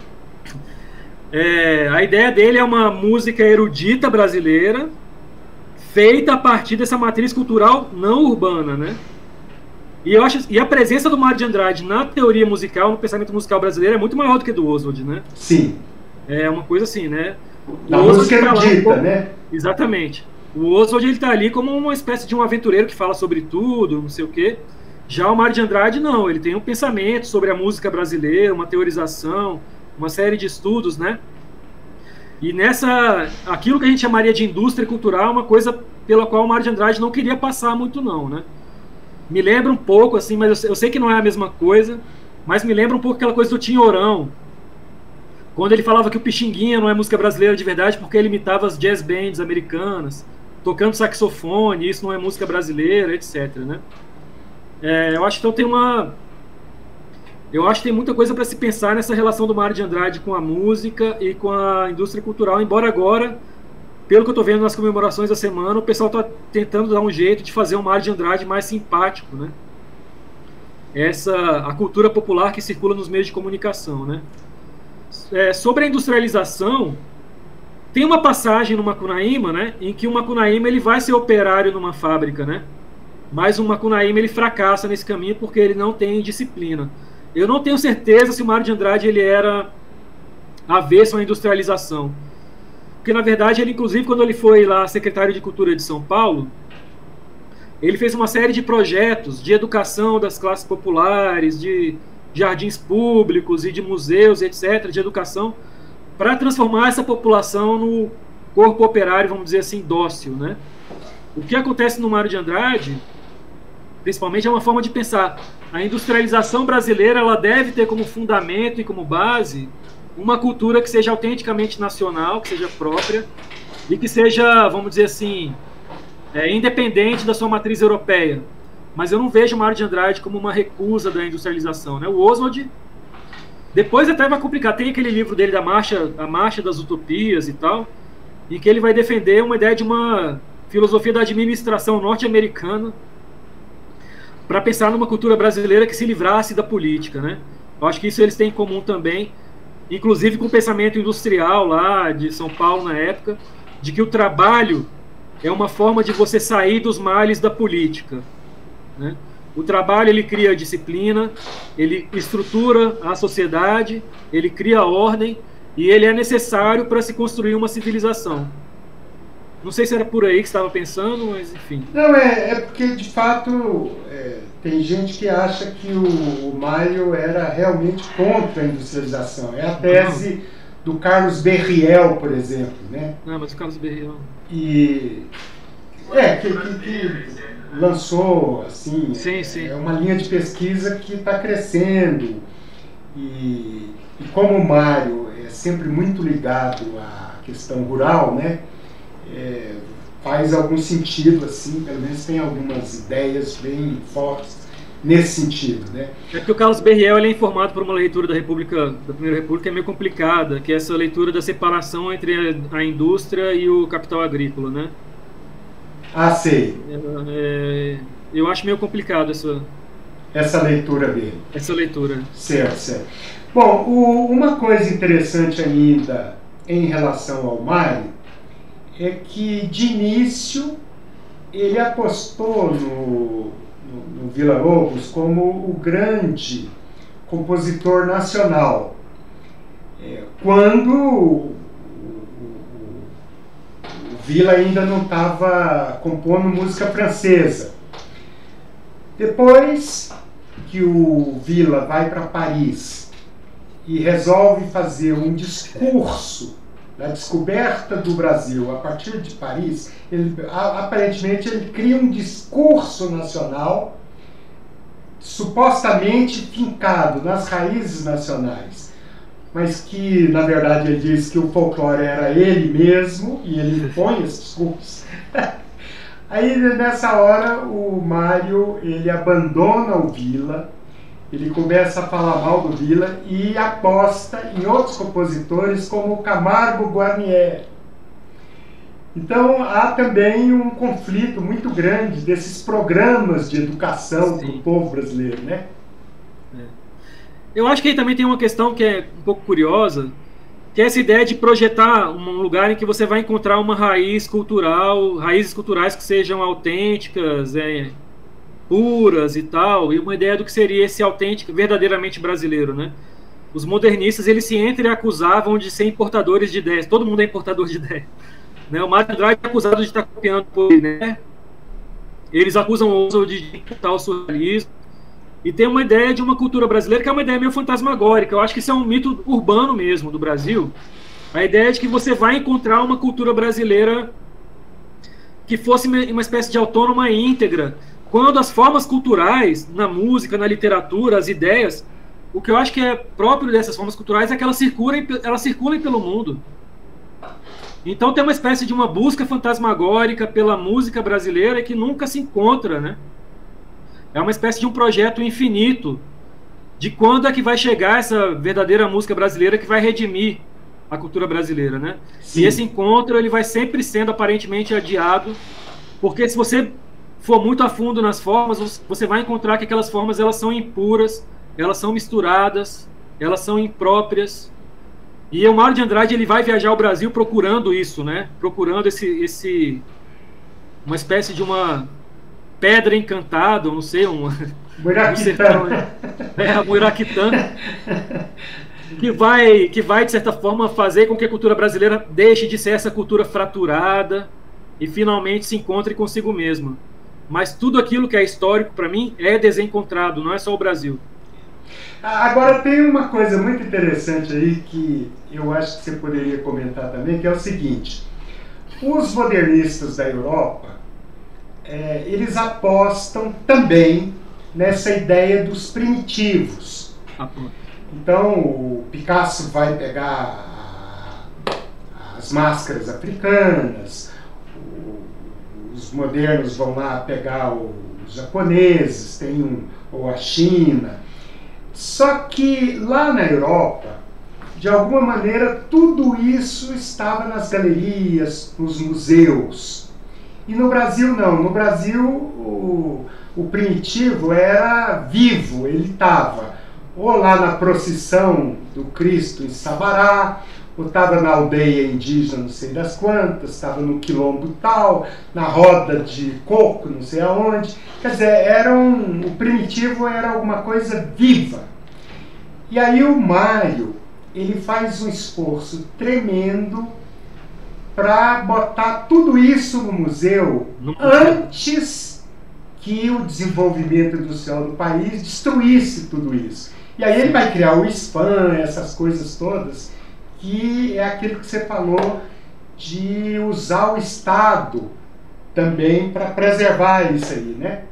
Speaker 2: É, a ideia dele é uma música erudita brasileira, feita a partir dessa matriz cultural não urbana, né? E, eu acho, e a presença do Mário de Andrade na teoria musical, no pensamento musical brasileiro, é muito maior do que do Oswald, né?
Speaker 1: Sim.
Speaker 2: É uma coisa assim, né?
Speaker 1: Na música erudita, como... né?
Speaker 2: Exatamente. O Oswald, ele tá ali como uma espécie de um aventureiro que fala sobre tudo, não sei o quê. Já o Mário de Andrade, não. Ele tem um pensamento sobre a música brasileira, uma teorização, uma série de estudos, né? E nessa... Aquilo que a gente chamaria de indústria cultural é uma coisa pela qual o Mário de Andrade não queria passar muito, não, né? Me lembra um pouco, assim, mas eu, eu sei que não é a mesma coisa, mas me lembra um pouco aquela coisa do Tinhorão, quando ele falava que o Pixinguinha não é música brasileira de verdade porque ele imitava as jazz bands americanas, tocando saxofone, isso não é música brasileira, etcétera, né? É, eu acho que então tem uma... Eu acho que tem muita coisa para se pensar nessa relação do Mário de Andrade com a música e com a indústria cultural, embora agora, pelo que eu estou vendo nas comemorações da semana, o pessoal está tentando dar um jeito de fazer um Mário de Andrade mais simpático, né? Essa, a cultura popular que circula nos meios de comunicação, né? É, sobre a industrialização, tem uma passagem no Macunaíma, né, em que o Macunaíma ele vai ser operário numa fábrica, né? Mas o Macunaíma ele fracassa nesse caminho porque ele não tem disciplina. Eu não tenho certeza se o Mário de Andrade ele era avesso à industrialização. Porque, na verdade, ele, inclusive, quando ele foi lá secretário de Cultura de São Paulo, ele fez uma série de projetos de educação das classes populares, de jardins públicos e de museus, etcétera, de educação, para transformar essa população no corpo operário, vamos dizer assim, dócil, né? O que acontece no Mário de Andrade, principalmente, é uma forma de pensar. A industrialização brasileira ela deve ter como fundamento e como base uma cultura que seja autenticamente nacional, que seja própria e que seja, vamos dizer assim, é, independente da sua matriz europeia. Mas eu não vejo o Mário de Andrade como uma recusa da industrialização, né? O Oswald, depois até vai complicar. Tem aquele livro dele da marcha, a Marcha das Utopias e tal, em que ele vai defender uma ideia de uma filosofia da administração norte-americana para pensar numa cultura brasileira que se livrasse da política, né? Eu acho que isso eles têm em comum também, inclusive com o pensamento industrial lá de São Paulo na época, de que o trabalho é uma forma de você sair dos males da política, né? O trabalho ele cria disciplina, ele estrutura a sociedade, ele cria ordem e ele é necessário para se construir uma civilização. Não sei se era por aí que você estava pensando, mas enfim.
Speaker 1: Não, é, é porque de fato é, tem gente que acha que o, o Mário era realmente contra a industrialização. É a tese não. do Carlos Berriel, por exemplo, né?
Speaker 2: Não, mas o Carlos Berriel...
Speaker 1: E... É, que... que, que lançou, assim,
Speaker 2: sim,
Speaker 1: é,
Speaker 2: sim.
Speaker 1: é uma linha de pesquisa que está crescendo e, e como o Mário é sempre muito ligado à questão rural, né, é, faz algum sentido, assim, pelo menos tem algumas ideias bem fortes nesse sentido, né.
Speaker 2: É que o Carlos Berriel ele é informado por uma leitura da República, da Primeira República, é meio complicada, que é essa leitura da separação entre a, a indústria e o capital agrícola, né.
Speaker 1: Ah, sei.
Speaker 2: É, eu acho meio complicado essa...
Speaker 1: Essa leitura dele.
Speaker 2: Essa leitura.
Speaker 1: Certo, certo. Bom, o, uma coisa interessante ainda em relação ao Mário é que, de início, ele apostou no, no, no Villa-Lobos como o grande compositor nacional. É, quando... Villa ainda não estava compondo música francesa. Depois que o Villa vai para Paris e resolve fazer um discurso da descoberta do Brasil a partir de Paris, ele, aparentemente ele cria um discurso nacional supostamente fincado nas raízes nacionais, mas que, na verdade, ele diz que o folclore era ele mesmo, e ele impõe esse discurso. Aí, nessa hora, o Mário, ele abandona o Villa, ele começa a falar mal do Villa e aposta em outros compositores, como o Camargo Guarnieri. Então há também um conflito muito grande desses programas de educação para o povo brasileiro, né?
Speaker 2: É. Eu acho que aí também tem uma questão que é um pouco curiosa, que é essa ideia de projetar um lugar em que você vai encontrar uma raiz cultural, raízes culturais que sejam autênticas, é, puras e tal, e uma ideia do que seria esse autêntico, verdadeiramente brasileiro, né? Os modernistas, eles se entreacusavam de ser importadores de ideias. Todo mundo é importador de ideias. Né? O Mário Andrade é acusado de estar copiando por ele, né? Eles acusam o Oswald de importar o surrealismo. E tem uma ideia de uma cultura brasileira que é uma ideia meio fantasmagórica. Eu acho que isso é um mito urbano mesmo do Brasil. A ideia de que você vai encontrar uma cultura brasileira que fosse uma espécie de autônoma e íntegra, quando as formas culturais, na música, na literatura, as ideias, o que eu acho que é próprio dessas formas culturais é que elas circulem, elas circulem pelo mundo. Então tem uma espécie de uma busca fantasmagórica pela música brasileira que nunca se encontra, né? É uma espécie de um projeto infinito de quando é que vai chegar essa verdadeira música brasileira que vai redimir a cultura brasileira, né? Sim. E esse encontro ele vai sempre sendo aparentemente adiado, porque se você for muito a fundo nas formas, você vai encontrar que aquelas formas elas são impuras, elas são misturadas, elas são impróprias. E o Mário de Andrade ele vai viajar ao Brasil procurando isso, né? Procurando esse, esse uma espécie de uma pedra encantada, não sei, uma um sertão, né? É, a Muiraquitã, que vai, que vai de certa forma fazer com que a cultura brasileira deixe de ser essa cultura fraturada e finalmente se encontre consigo mesma. Mas tudo aquilo que é histórico para mim é desencontrado, não é só o Brasil.
Speaker 1: Agora tem uma coisa muito interessante aí que eu acho que você poderia comentar também, que é o seguinte: os modernistas da Europa, é, eles apostam também nessa ideia dos primitivos. Ah, então o Picasso vai pegar as máscaras africanas, os modernos vão lá pegar os japoneses, tem um, ou a China. Só que lá na Europa, de alguma maneira, tudo isso estava nas galerias, nos museus. E no Brasil não. No Brasil, o, o primitivo era vivo, ele estava ou lá na procissão do Cristo em Sabará, ou estava na aldeia indígena não sei das quantas, estava no quilombo tal, na roda de coco não sei aonde. Quer dizer, era um, o primitivo era alguma coisa viva. E aí o Mário, ele faz um esforço tremendo para botar tudo isso no museu antes que o desenvolvimento industrial do país destruísse tudo isso. E aí ele vai criar o SPAM, essas coisas todas, que é aquilo que você falou de usar o Estado também para preservar isso aí, né?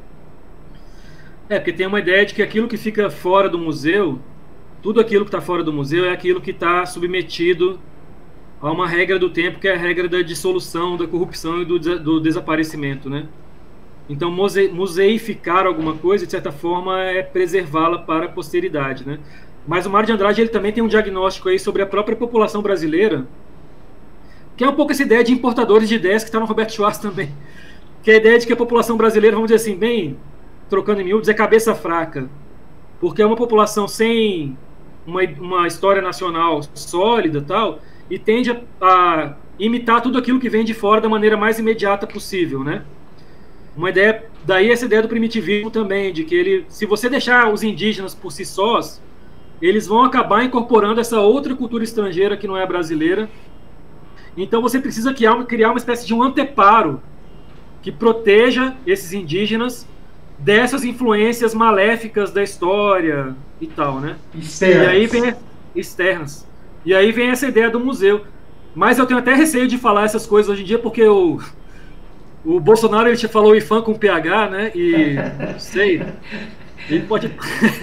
Speaker 2: É, porque tem uma ideia de que aquilo que fica fora do museu, tudo aquilo que está fora do museu é aquilo que está submetido a uma regra do tempo, que é a regra da dissolução, da corrupção e do, do desaparecimento, né? Então, muse, museificar alguma coisa, de certa forma, é preservá-la para a posteridade, né? Mas o Mário de Andrade ele também tem um diagnóstico aí sobre a própria população brasileira, que é um pouco essa ideia de importadores de ideias que está no Roberto Schwartz também. Que é a ideia de que a população brasileira, vamos dizer assim, bem, trocando em miúdos, é cabeça fraca. Porque é uma população sem uma, uma história nacional sólida tal, e tende a, a imitar tudo aquilo que vem de fora da maneira mais imediata possível, né? Uma ideia, daí essa ideia do primitivismo também, de que ele, se você deixar os indígenas por si sós, eles vão acabar incorporando essa outra cultura estrangeira que não é a brasileira. Então você precisa criar uma, criar uma espécie de um anteparo que proteja esses indígenas dessas influências maléficas da história e tal, né?
Speaker 1: Externas.
Speaker 2: E aí vem externas. E aí vem essa ideia do museu. Mas eu tenho até receio de falar essas coisas hoje em dia, porque o, o Bolsonaro ele te falou I F A M com P H, né? E não sei. Ele pode.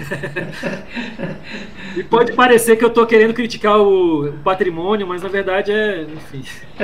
Speaker 2: E pode parecer que eu estou querendo criticar o patrimônio, mas na verdade é. Enfim.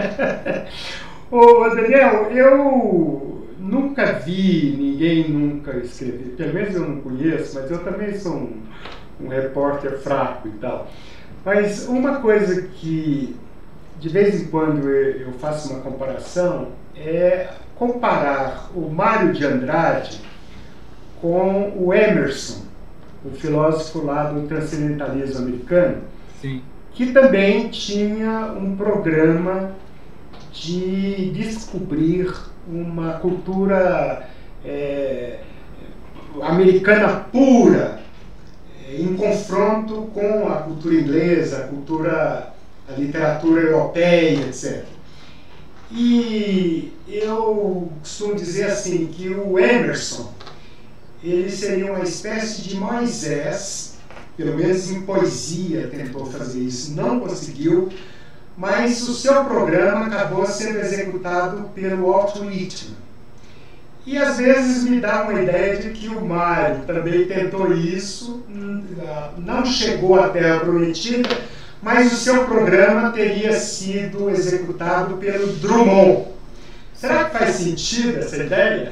Speaker 1: Ô, Daniel, eu nunca vi ninguém nunca escrever, pelo menos eu não conheço, mas eu também sou um, um repórter fraco e tal. Mas uma coisa que de vez em quando eu faço uma comparação, é comparar o Mário de Andrade com o Emerson, o filósofo lá do transcendentalismo americano.
Speaker 2: Sim.
Speaker 1: Que também tinha um programa de descobrir uma cultura é, americana pura, em confronto com a cultura inglesa, a cultura, a literatura europeia, etcétera. E eu costumo dizer assim que o Emerson, ele seria uma espécie de Moisés, pelo menos em poesia tentou fazer isso, não conseguiu, mas o seu programa acabou sendo executado pelo Walt Whitman. E às vezes me dá uma ideia de que o Mário também tentou isso, não chegou à Terra Prometida, mas o seu programa teria sido executado pelo Drummond. Será que faz sentido essa ideia?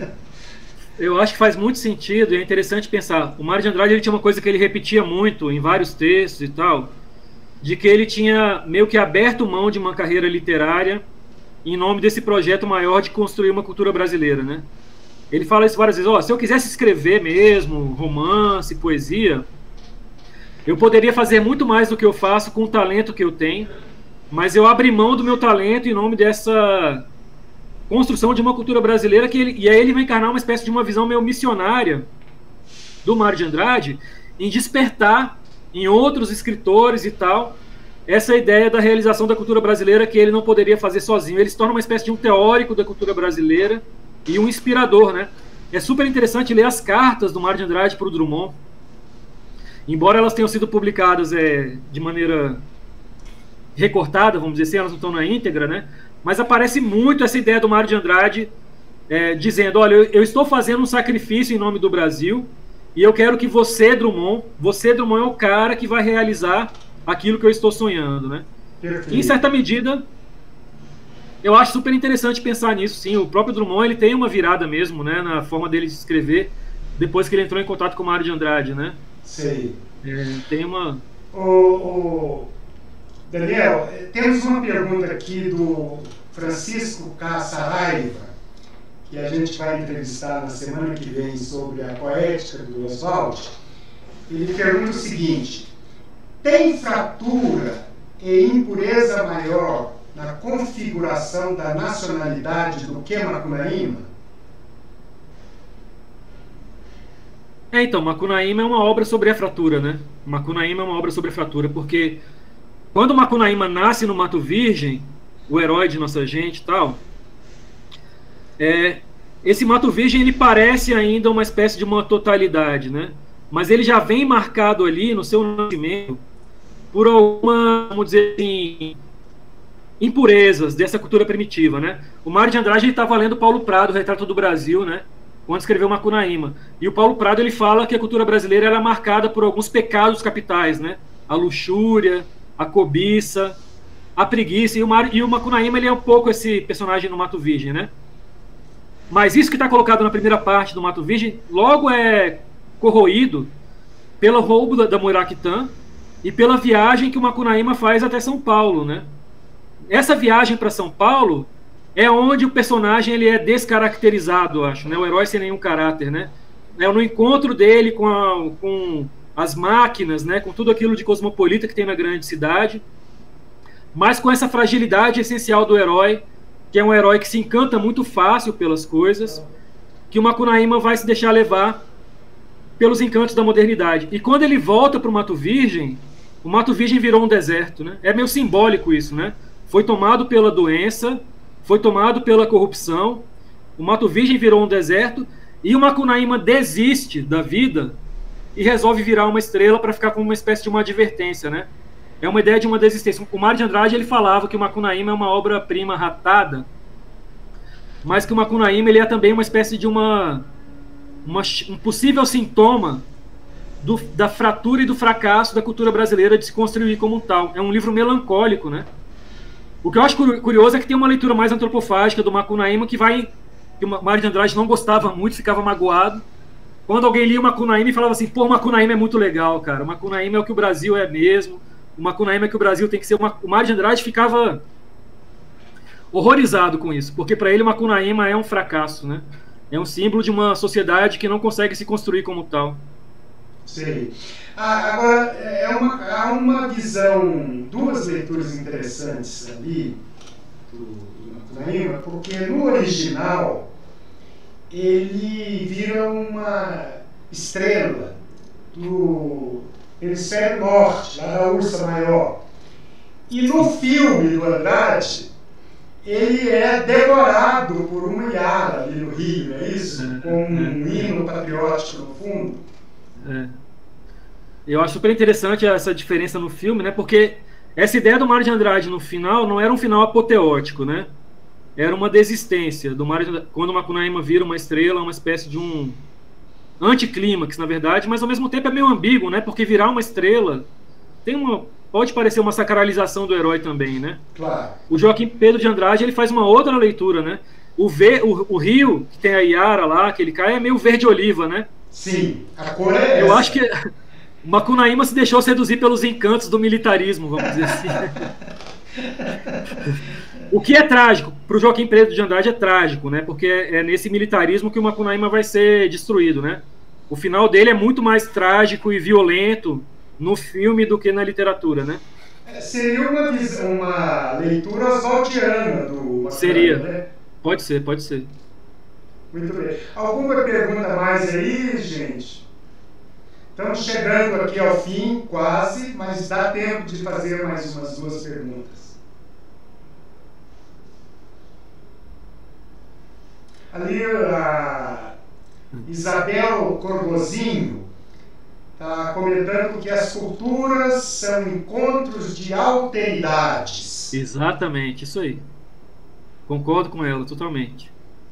Speaker 2: Eu acho que faz muito sentido e é interessante pensar. O Mário de Andrade ele tinha uma coisa que ele repetia muito em vários textos e tal, de que ele tinha meio que aberto mão de uma carreira literária em nome desse projeto maior de construir uma cultura brasileira, né? Ele fala isso várias vezes, ó, se eu quisesse escrever mesmo, romance, poesia, eu poderia fazer muito mais do que eu faço com o talento que eu tenho, mas eu abri mão do meu talento em nome dessa construção de uma cultura brasileira, que ele, e aí ele vai encarnar uma espécie de uma visão meio missionária do Mário de Andrade em despertar em outros escritores e tal essa ideia da realização da cultura brasileira que ele não poderia fazer sozinho. Ele se torna uma espécie de um teórico da cultura brasileira e um inspirador, né? É super interessante ler as cartas do Mário de Andrade para o Drummond. Embora elas tenham sido publicadas é, de maneira recortada, vamos dizer assim, elas não estão na íntegra, né? Mas aparece muito essa ideia do Mário de Andrade é, dizendo, olha, eu, eu estou fazendo um sacrifício em nome do Brasil e eu quero que você, Drummond, você, Drummond, é o cara que vai realizar aquilo que eu estou sonhando, né? E, em certa medida, eu acho super interessante pensar nisso, sim. O próprio Drummond, ele tem uma virada mesmo, né, na forma dele de escrever, depois que ele entrou em contato com o Mário de Andrade, né?
Speaker 1: Sei.
Speaker 2: É, tem uma...
Speaker 1: O, o... Daniel, temos uma pergunta aqui do Francisco K. Saraiva, que a gente vai entrevistar na semana que vem sobre a poética do Oswald. Ele pergunta o seguinte: tem fratura e impureza maior na configuração da nacionalidade do que Macunaíma?
Speaker 2: É, então, Macunaíma é uma obra sobre a fratura, né? Macunaíma é uma obra sobre a fratura, porque quando Macunaíma nasce no Mato Virgem, o herói de nossa gente e tal, é, esse Mato Virgem ele parece ainda uma espécie de uma totalidade, né? Mas ele já vem marcado ali no seu nascimento por alguma, vamos dizer assim, impurezas dessa cultura primitiva, né? O Mário de Andrade estava lendo Paulo Prado, o Retrato do Brasil, né? Quando escreveu Macunaíma. E o Paulo Prado ele fala que a cultura brasileira era marcada por alguns pecados capitais, né? A luxúria, a cobiça, a preguiça. E o, Mar... e o Macunaíma ele é um pouco esse personagem no Mato Virgem, né? Mas isso que está colocado na primeira parte do Mato Virgem logo é corroído pelo roubo da, da Muiraquitã e pela viagem que o Macunaíma faz até São Paulo, né? Essa viagem para São Paulo é onde o personagem ele é descaracterizado, eu acho, né? O herói sem nenhum caráter, né? É no encontro dele com, a, com as máquinas, né? Com tudo aquilo de cosmopolita que tem na grande cidade, mas com essa fragilidade essencial do herói, que é um herói que se encanta muito fácil pelas coisas, que o Macunaíma vai se deixar levar pelos encantos da modernidade. E quando ele volta para o Mato Virgem, o Mato Virgem virou um deserto, né? É meio simbólico isso, né? Foi tomado pela doença, foi tomado pela corrupção, o Mato Virgem virou um deserto e o Macunaíma desiste da vida e resolve virar uma estrela para ficar como uma espécie de uma advertência, né? É uma ideia de uma desistência. O Mário de Andrade ele falava que o Macunaíma é uma obra-prima ratada, mas que o Macunaíma ele é também uma espécie de uma, uma um possível sintoma do, da fratura e do fracasso da cultura brasileira de se construir como tal. É um livro melancólico, né? O que eu acho curioso é que tem uma leitura mais antropofágica do Macunaíma que vai... que o Mário de Andrade não gostava muito, ficava magoado. Quando alguém lia o Macunaíma e falava assim, pô, o Macunaíma é muito legal, cara. O Macunaíma é o que o Brasil é mesmo. o Macunaíma que o Brasil tem que ser uma... O Mário de Andrade ficava horrorizado com isso, porque para ele o Macunaíma é um fracasso, né? É um símbolo de uma sociedade que não consegue se construir como tal.
Speaker 1: Sei. Ah, agora, é uma, há uma visão, duas leituras interessantes ali do, do Macunaíma, porque no original ele vira uma estrela do hemisfério norte, lá da Ursa Maior. E no filme do Andrade, ele é decorado por uma iara ali no Rio, não é isso? Com um hino patriótico no fundo.
Speaker 2: É. Eu acho super interessante essa diferença no filme, né? Porque essa ideia do Mário de Andrade no final não era um final apoteótico, né? Era uma desistência do Mário de Andrade, quando o Macunaíma vira uma estrela, uma espécie de um anticlímax, na verdade, mas ao mesmo tempo é meio ambíguo, né? Porque virar uma estrela tem uma, pode parecer uma sacralização do herói também, né?
Speaker 1: Claro.
Speaker 2: O Joaquim Pedro de Andrade, ele faz uma outra leitura, né? O, ve, o, o rio que tem a Iara lá, que ele cai, é meio verde-oliva, né?
Speaker 1: Sim, a cor é
Speaker 2: Eu
Speaker 1: essa.
Speaker 2: acho que o Macunaíma se deixou seduzir pelos encantos do militarismo, vamos dizer assim. O que é trágico, para o Joaquim Pedro de Andrade é trágico, né? Porque é nesse militarismo que o Macunaíma vai ser destruído, né? O final dele é muito mais trágico e violento no filme do que na literatura, né?
Speaker 1: Seria uma, uma leitura oswaldiana do Macunaíma,
Speaker 2: Seria.
Speaker 1: Né?
Speaker 2: Pode ser, pode ser.
Speaker 1: Muito bem. Alguma pergunta mais aí, gente? Estamos chegando aqui ao fim, quase, mas dá tempo de fazer mais umas duas perguntas. Ali a Isabel Corvozinho está comentando que as culturas são encontros de alteridades.
Speaker 2: Exatamente, isso aí. Concordo com ela totalmente.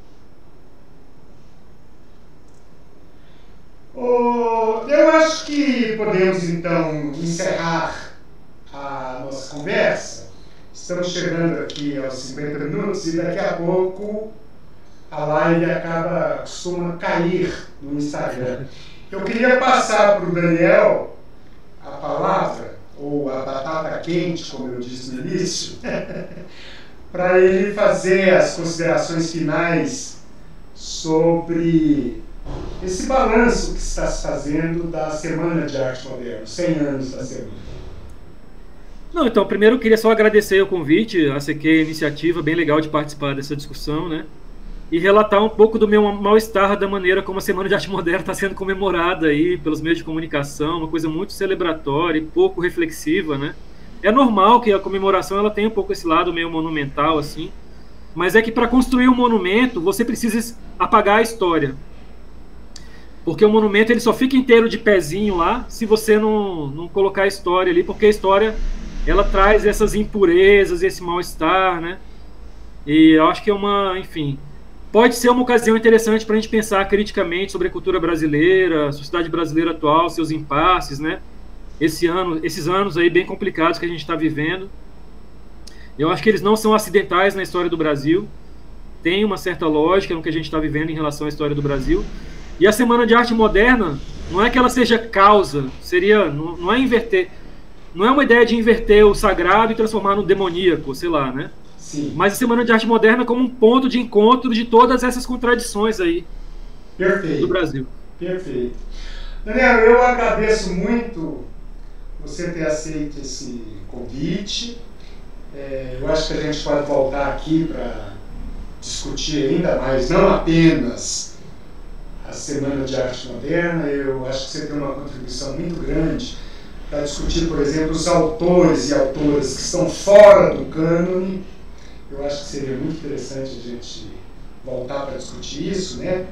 Speaker 1: Oh, eu acho que podemos então encerrar a nossa conversa. Estamos chegando aqui aos cinquenta minutos e daqui a pouco a live acaba, costuma cair no Instagram. Eu queria passar para o Daniel a palavra, ou a batata quente, como eu disse no início, para ele fazer as considerações finais sobre esse balanço que está se fazendo da Semana de Arte Moderna, cem anos da semana.
Speaker 2: Não, então, primeiro eu queria só agradecer o convite, a C Q, a iniciativa, bem legal de participar dessa discussão, né? E relatar um pouco do meu mal-estar da maneira como a Semana de Arte Moderna está sendo comemorada aí pelos meios de comunicação, uma coisa muito celebratória e pouco reflexiva, né? É normal que a comemoração ela tenha um pouco esse lado meio monumental, assim, mas é que para construir um monumento você precisa apagar a história. Porque o monumento ele só fica inteiro de pezinho lá se você não, não colocar a história ali, porque a história ela traz essas impurezas, esse mal-estar, né? E eu acho que é uma, enfim, pode ser uma ocasião interessante para a gente pensar criticamente sobre a cultura brasileira, a sociedade brasileira atual, seus impasses, né? Esse ano, esses anos aí bem complicados que a gente está vivendo. Eu acho que eles não são acidentais na história do Brasil. Tem uma certa lógica no que a gente está vivendo em relação à história do Brasil. E a Semana de Arte Moderna, não é que ela seja causa, seria, não, não é inverter, não é uma ideia de inverter o sagrado e transformar no demoníaco, sei lá, né?
Speaker 1: Sim.
Speaker 2: Mas a Semana de Arte Moderna como um ponto de encontro de todas essas contradições aí.
Speaker 1: Perfeito.
Speaker 2: Do Brasil.
Speaker 1: Perfeito. Daniel, eu agradeço muito você ter aceito esse convite. É, eu acho que a gente pode voltar aqui para discutir ainda mais, não apenas a Semana de Arte Moderna. Eu acho que você tem uma contribuição muito grande para discutir, por exemplo, os autores e autoras que estão fora do cânone. Eu acho que seria muito interessante a gente voltar para discutir isso, né?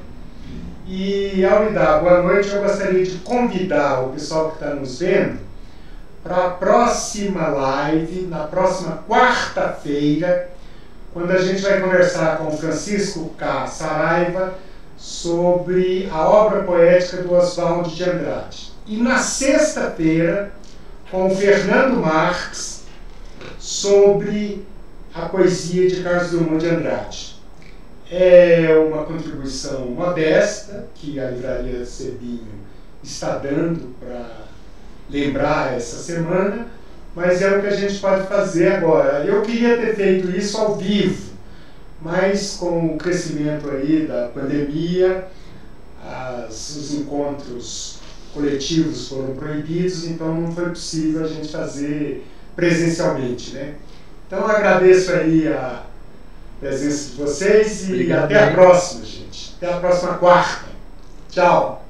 Speaker 1: E, ao lhe dar boa noite, eu gostaria de convidar o pessoal que está nos vendo para a próxima live, na próxima quarta-feira, quando a gente vai conversar com o Francisco K. Saraiva sobre a obra poética do Oswald de Andrade. E na sexta-feira, com o Fernando Marques, sobre a poesia de Carlos Drummond de Andrade. É uma contribuição modesta que a Livraria Sebinho está dando para lembrar essa semana, mas é o que a gente pode fazer agora. Eu queria ter feito isso ao vivo, mas com o crescimento aí da pandemia, as, os encontros coletivos foram proibidos, então não foi possível a gente fazer presencialmente, né? Então agradeço aí a presença de vocês e Obrigado, até a próxima, gente. Até a próxima quarta. Tchau.